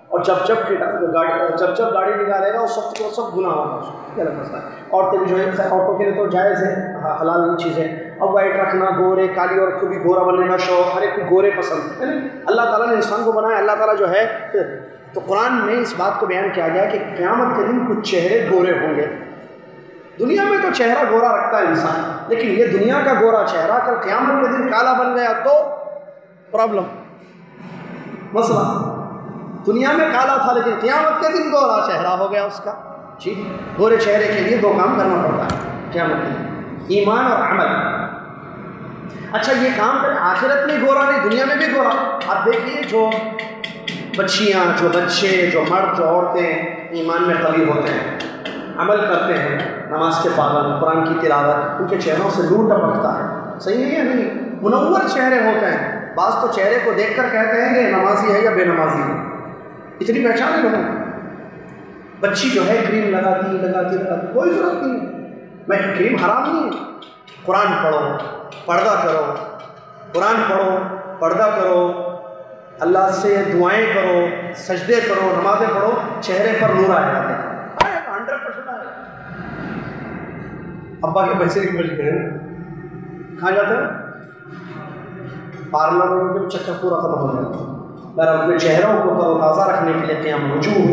اور جب گاڑی نکالے گا اس وقت وہ سب گناہ ہوگا، یہ الگ مسئلہ ہے۔ عورتیں بھی جو ہے، عورتوں کے لیے تو جائز ہے، حلال چیزیں، اب وائٹ رکھنا، گورے کالی، اور کو بھی گورا بننے کا شوق، ہر ایک کو گورے پسند ہے نا۔ اللہ تعالیٰ نے انسان کو بنایا، اللہ تعالیٰ جو ہے، تو قرآن میں اس بات کو بیان کیا گیا کہ قیامت کے دن کچھ چہرے گورے ہوں گے۔ دنیا میں تو چہرہ گورا رکھتا ہے انسان، لیکن یہ دنیا کا گورا چہرہ کل قیامت کے دن کالا بن گیا تو پرابلم، مسئلہ۔ دنیا میں کالا تھا لیکن قیامت کے دن گورا چہرہ ہو گیا اس کا۔ جی، گورے چہرے کے لیے 2 کام کرنا پڑتا ہے قیامت کے دن، ایمان اور عمل۔ اچھا، یہ کام کریں، آخرت میں گورا نہیں، دنیا میں بھی گورا۔ آپ دیکھیے جو بچیاں، جو بچے، جو مرد، جو عورتیں ایمان میں قوی ہوتے ہیں، عمل کرتے ہیں، نماز کے پابند، قرآن کی تلاوت، ان کے چہروں سے نور ٹپکتا ہے، صحیح ہے یا نہیں؟ منور چہرے ہوتے ہیں۔ بعض تو چہرے کو دیکھ کر کہتے ہیں کہ نمازی ہے یا بے نمازی ہے، اتنی پہچان ہے لوگوں کی۔ بچی جو ہے کریم لگاتی، کوئی ضرورت نہیں، میں کریم حرام نہیں ہے۔ قرآن پڑھو، پردہ کرو، قرآن پڑھو، پردہ کرو، اللہ سے دعائیں کرو، سجدے کرو، نمازیں پڑھو، چہرے پر نور آئے گا۔ 100% آئے گا۔ ابا کے پیسے نہیں بچ گئے، کہاں جاتے ہیں؟ پارلر میں چکر پورا ختم ہو جاتا ہے۔ پر اپنے چہروں کو تر و تازہ رکھنے کے لیے قیام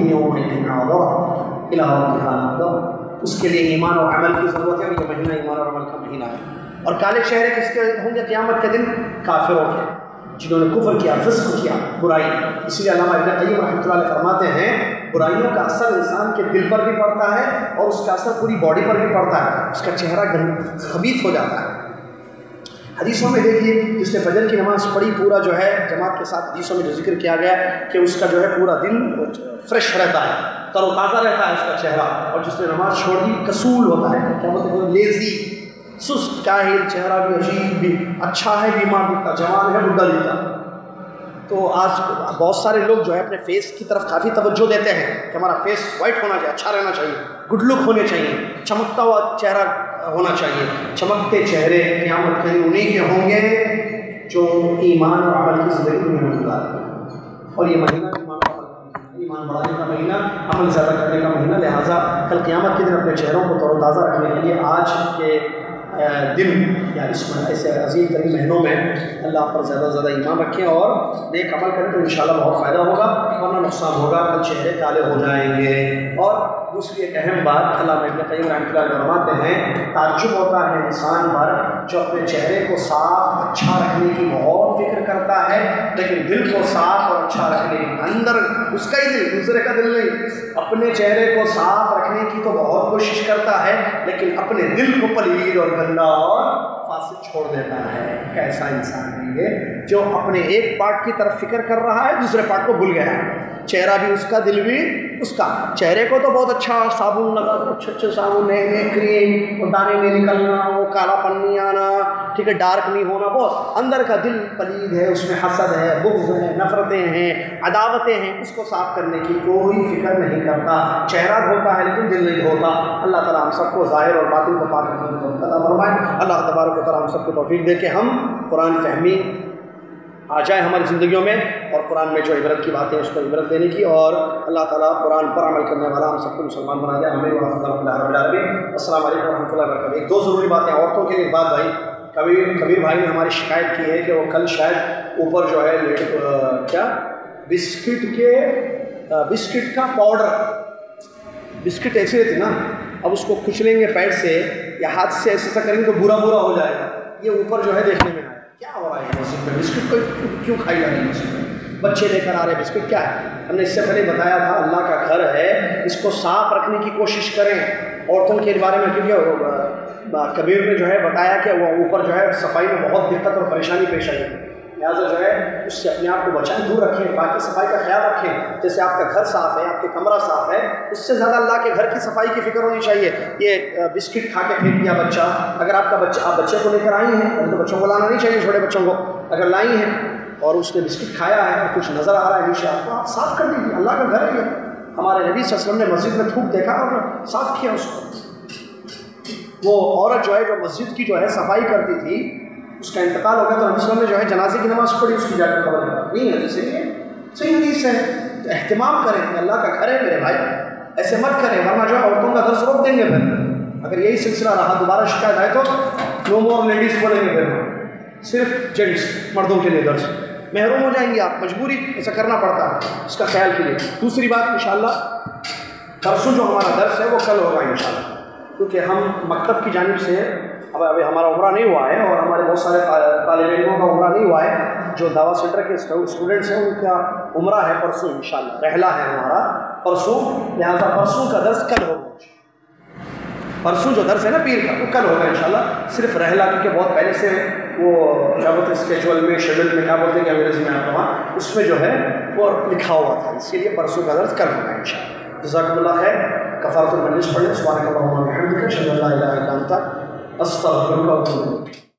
اس کے لیے ایمان اور عمل کی ضرورت ہے، اور یہ مہینہ ایمان اور عمل کا مہینہ ہے۔ اور کالے چہرے کس کے ہوں گے قیامت کے دن؟ کافروں کے، جنہوں نے کفر کیا، فسق کیا، برائی۔ اس لیے علامہ ابن قیم رحمۃ اللہ علیہ فرماتے ہیں برائیوں کا اثر انسان کے دل پر بھی پڑتا ہے اور اس کا اثر پوری باڈی پر بھی پڑتا ہے، اس کا چہرہ خبیث ہو جاتا ہے۔ حدیثوں میں دیکھیے، جس نے فجر کی نماز پڑھی، پورا جو ہے جماعت کے ساتھ، حدیثوں میں جو ذکر کیا گیا کہ اس کا جو ہے پورا دن فریش رہتا ہے، تر و تازہ رہتا ہے اس کا چہرہ۔ اور جس نے نماز چھوڑ دی، کسول ہوتا ہے، کیا بولتے ہیں، لیزی، سست، کاہل، چہرہ بھی عجیب، بھی اچھا ہے بیمار دکھتا، جوان ہے بڈھا دکھتا۔ تو آج بہت سارے لوگ جو ہے اپنے فیس کی طرف کافی توجہ دیتے ہیں کہ ہمارا فیس وائٹ ہونا چاہیے، اچھا رہنا چاہیے، گڈ لک ہونے چاہیے، چمکتا ہوا چہرہ ہونا چاہیے۔ چمکتے چہرے قیامت کے دن انہیں کے ہوں گے جو ایمان اور عمل کی زندگی میں مددگار ہیں۔ اور یہ مہینہ ایمان بڑھانے کا مہینہ، عمل زیادہ کرنے کا مہینہ، لہٰذا کل قیامت کے دن اپنے چہروں کو تر و تازہ رکھنے کے لیے آج کے دن یا اس ایسے عظیم ترین مہینوں میں اللہ پر زیادہ سے زیادہ ایمان رکھیں اور نیک عمل کریں تو انشاءاللہ بہت فائدہ ہوگا، ورنہ نقصان ہوگا، کل چہرے کالے ہو جائیں گے۔ اور دوسری ایک اہم بات علامہ ابن قیم رحمۃ اللہ علیہ فرماتے ہیں، تعجب ہوتا ہے انسان پر جو اپنے چہرے کو صاف اچھا رکھنے کی بہت فکر کرتا ہے، لیکن دل کو صاف اور اچھا رکھنے کی، اندر اس کا ہی دل، دوسرے کا دل نہیں، اپنے چہرے کو صاف رکھنے کی تو بہت کوشش کرتا ہے، لیکن اپنے دل کو پلید اور گندا اور فاسد چھوڑ دیتا ہے۔ کیسا انسان ہے یہ جو اپنے ایک پارٹ کی طرف فکر کر رہا ہے، دوسرے پارٹ کو بھول گیا ہے۔ چہرہ بھی اس کا، دل بھی اس کا۔ چہرے کو تو بہت اچھا صابن لگا، اچھے صابن، نئے کریم، اور دانے نہیں نکلنا، وہ کالا پن نہیں آنا، ٹھیک ہے، ڈارک نہیں ہونا، بہت اندر کا دل پلید ہے، اس میں حسد ہے، بغض ہے، نفرتیں ہیں، عداوتیں ہیں، اس کو صاف کرنے کی کوئی فکر نہیں کرتا۔ چہرہ دھوتا ہے لیکن دل نہیں دھوتا۔ اللہ تعالیٰ ہم سب کو ظاہر اور باطن کو پاک رکھنے کو عطا فرمائے۔ اللہ تبارک و تعالیٰ ہم سب کو توفیق دے کہ ہم قرآن فہمی آ جائے ہماری زندگیوں میں، اور قرآن میں جو عبرت کی باتیں اس کو عبرت دینے کی، اور اللہ تعالیٰ قرآن پر عمل کرنے والا ہم سب کو مسلمان بنا دے۔ ہمیں السلام علیکم و رحمۃ اللہ وبرکاتہ۔ ایک دو ضروری باتیں عورتوں کے لیے، ایک بات بھائی کبیر بھائی نے ہماری شکایت کی ہے کہ وہ کل شاید اوپر جو ہے کیا بسکٹ کا پاؤڈر، بسکٹ ایسی رہتی نا، اب اس کو کچلیں گے پیر سے یا ہاتھ سے ایسا کریں گے تو برا ہو جائے گا۔ یہ اوپر جو ہے دیکھنے میں آیا کیا ہو رہا ہے مسجد میں، بسکٹ کو کیوں کھائی جا رہی ہے مسجد میں، بچے لے کر آ رہے بسکٹ، کیا ہے؟ ہم نے اس سے پہلے بتایا تھا اللہ کا گھر ہے، اس کو صاف رکھنے کی کوشش کریں عورتوں کے بارے میں، کیونکہ کبیر نے جو ہے بتایا کہ وہ اوپر جو ہے صفائی میں بہت دقت اور پریشانی پیش آئی ہے، لہٰذا جو ہے اس سے اپنے آپ کو بچائیں، دور رکھیں، باقی صفائی کا خیال رکھیں۔ جیسے آپ کا گھر صاف ہے، آپ کے کمرہ صاف ہے، اس سے زیادہ اللہ کے گھر کی صفائی کی فکر ہونی چاہیے۔ یہ بسکٹ کھا کے پھینک دیا بچہ، اگر آپ کا بچہ، آپ بچے کو لے کر آئی ہیں تو بچوں کو لانا نہیں چاہیے، چھوٹے بچوں کو اگر لائی ہیں اور اس نے بسکٹ کھایا ہے اور کچھ نظر آ رہا ہے نیچے، آپ کو آپ صاف کر دیجیے، اللہ کا گھر ہے یہ۔ ہمارے نبی صلی اللہ علیہ وسلم نے مسجد میں تھوک دیکھا اور صاف کیا اس کو۔ وہ عورت جو ہے جو مسجد کی جو ہے صفائی کرتی تھی، اس کا انتقال ہو گیا تو نبی صلی اللہ علیہ وسلم نے جو ہے جنازے کی نماز پڑھی، اس کی جا کے خبر نہیں ہے، صحیح حدیث ہے، اہتمام کریں کہ اللہ کا گھر ہے میرے بھائی، ایسے مت کریں ورنہ جو ہے عورتوں کا درس روک دیں گے پھر. اگر یہی سلسلہ رہا دوبارہ شکایت آئے تو نو مور لیڈیز بولیں گے، پھر صرف جینٹس مردوں کے لیے درس، محروم ہو جائیں گے آپ، مجبوری ایسا کرنا پڑتا ہے، اس کا خیال کیجیے. دوسری بات انشاءاللہ پرسوں جو ہمارا درس ہے وہ کل ہوگا انشاءاللہ، کیونکہ ہم مکتب کی جانب سے ابھی ہمارا عمرہ نہیں ہوا ہے اور ہمارے بہت سارے طالب علموں کا عمرہ نہیں ہوا ہے. جو دعویٰ سینٹر کے اسٹوڈنٹس ہیں ان کا عمرہ ہے پرسوں انشاءاللہ، رحلہ ہے ہمارا پرسوں، لہٰذا پرسوں کا درس کل ہوگا. پرسوں جو درس ہے نا پیر کا وہ کل ہوگا انشاءاللہ. صرف رحلہ کیونکہ بہت پہلے سے وہ کیا بولتے ہیں اسکیجول میں شیڈول میں کیا بولتے ہیں کہ انگریزی میں آپ وہاں اس میں جو ہے وہ لکھا ہوا تھا، اسی لیے پرسوں کا درس کل ہوگا انشاءاللہ. جزاکم اللہ خیر. کفارۃ المجلس پڑھیں. سبحانک اللہم و بحمدک اشہد ان لا الہ الا انت استغفرک و اتوب الیک.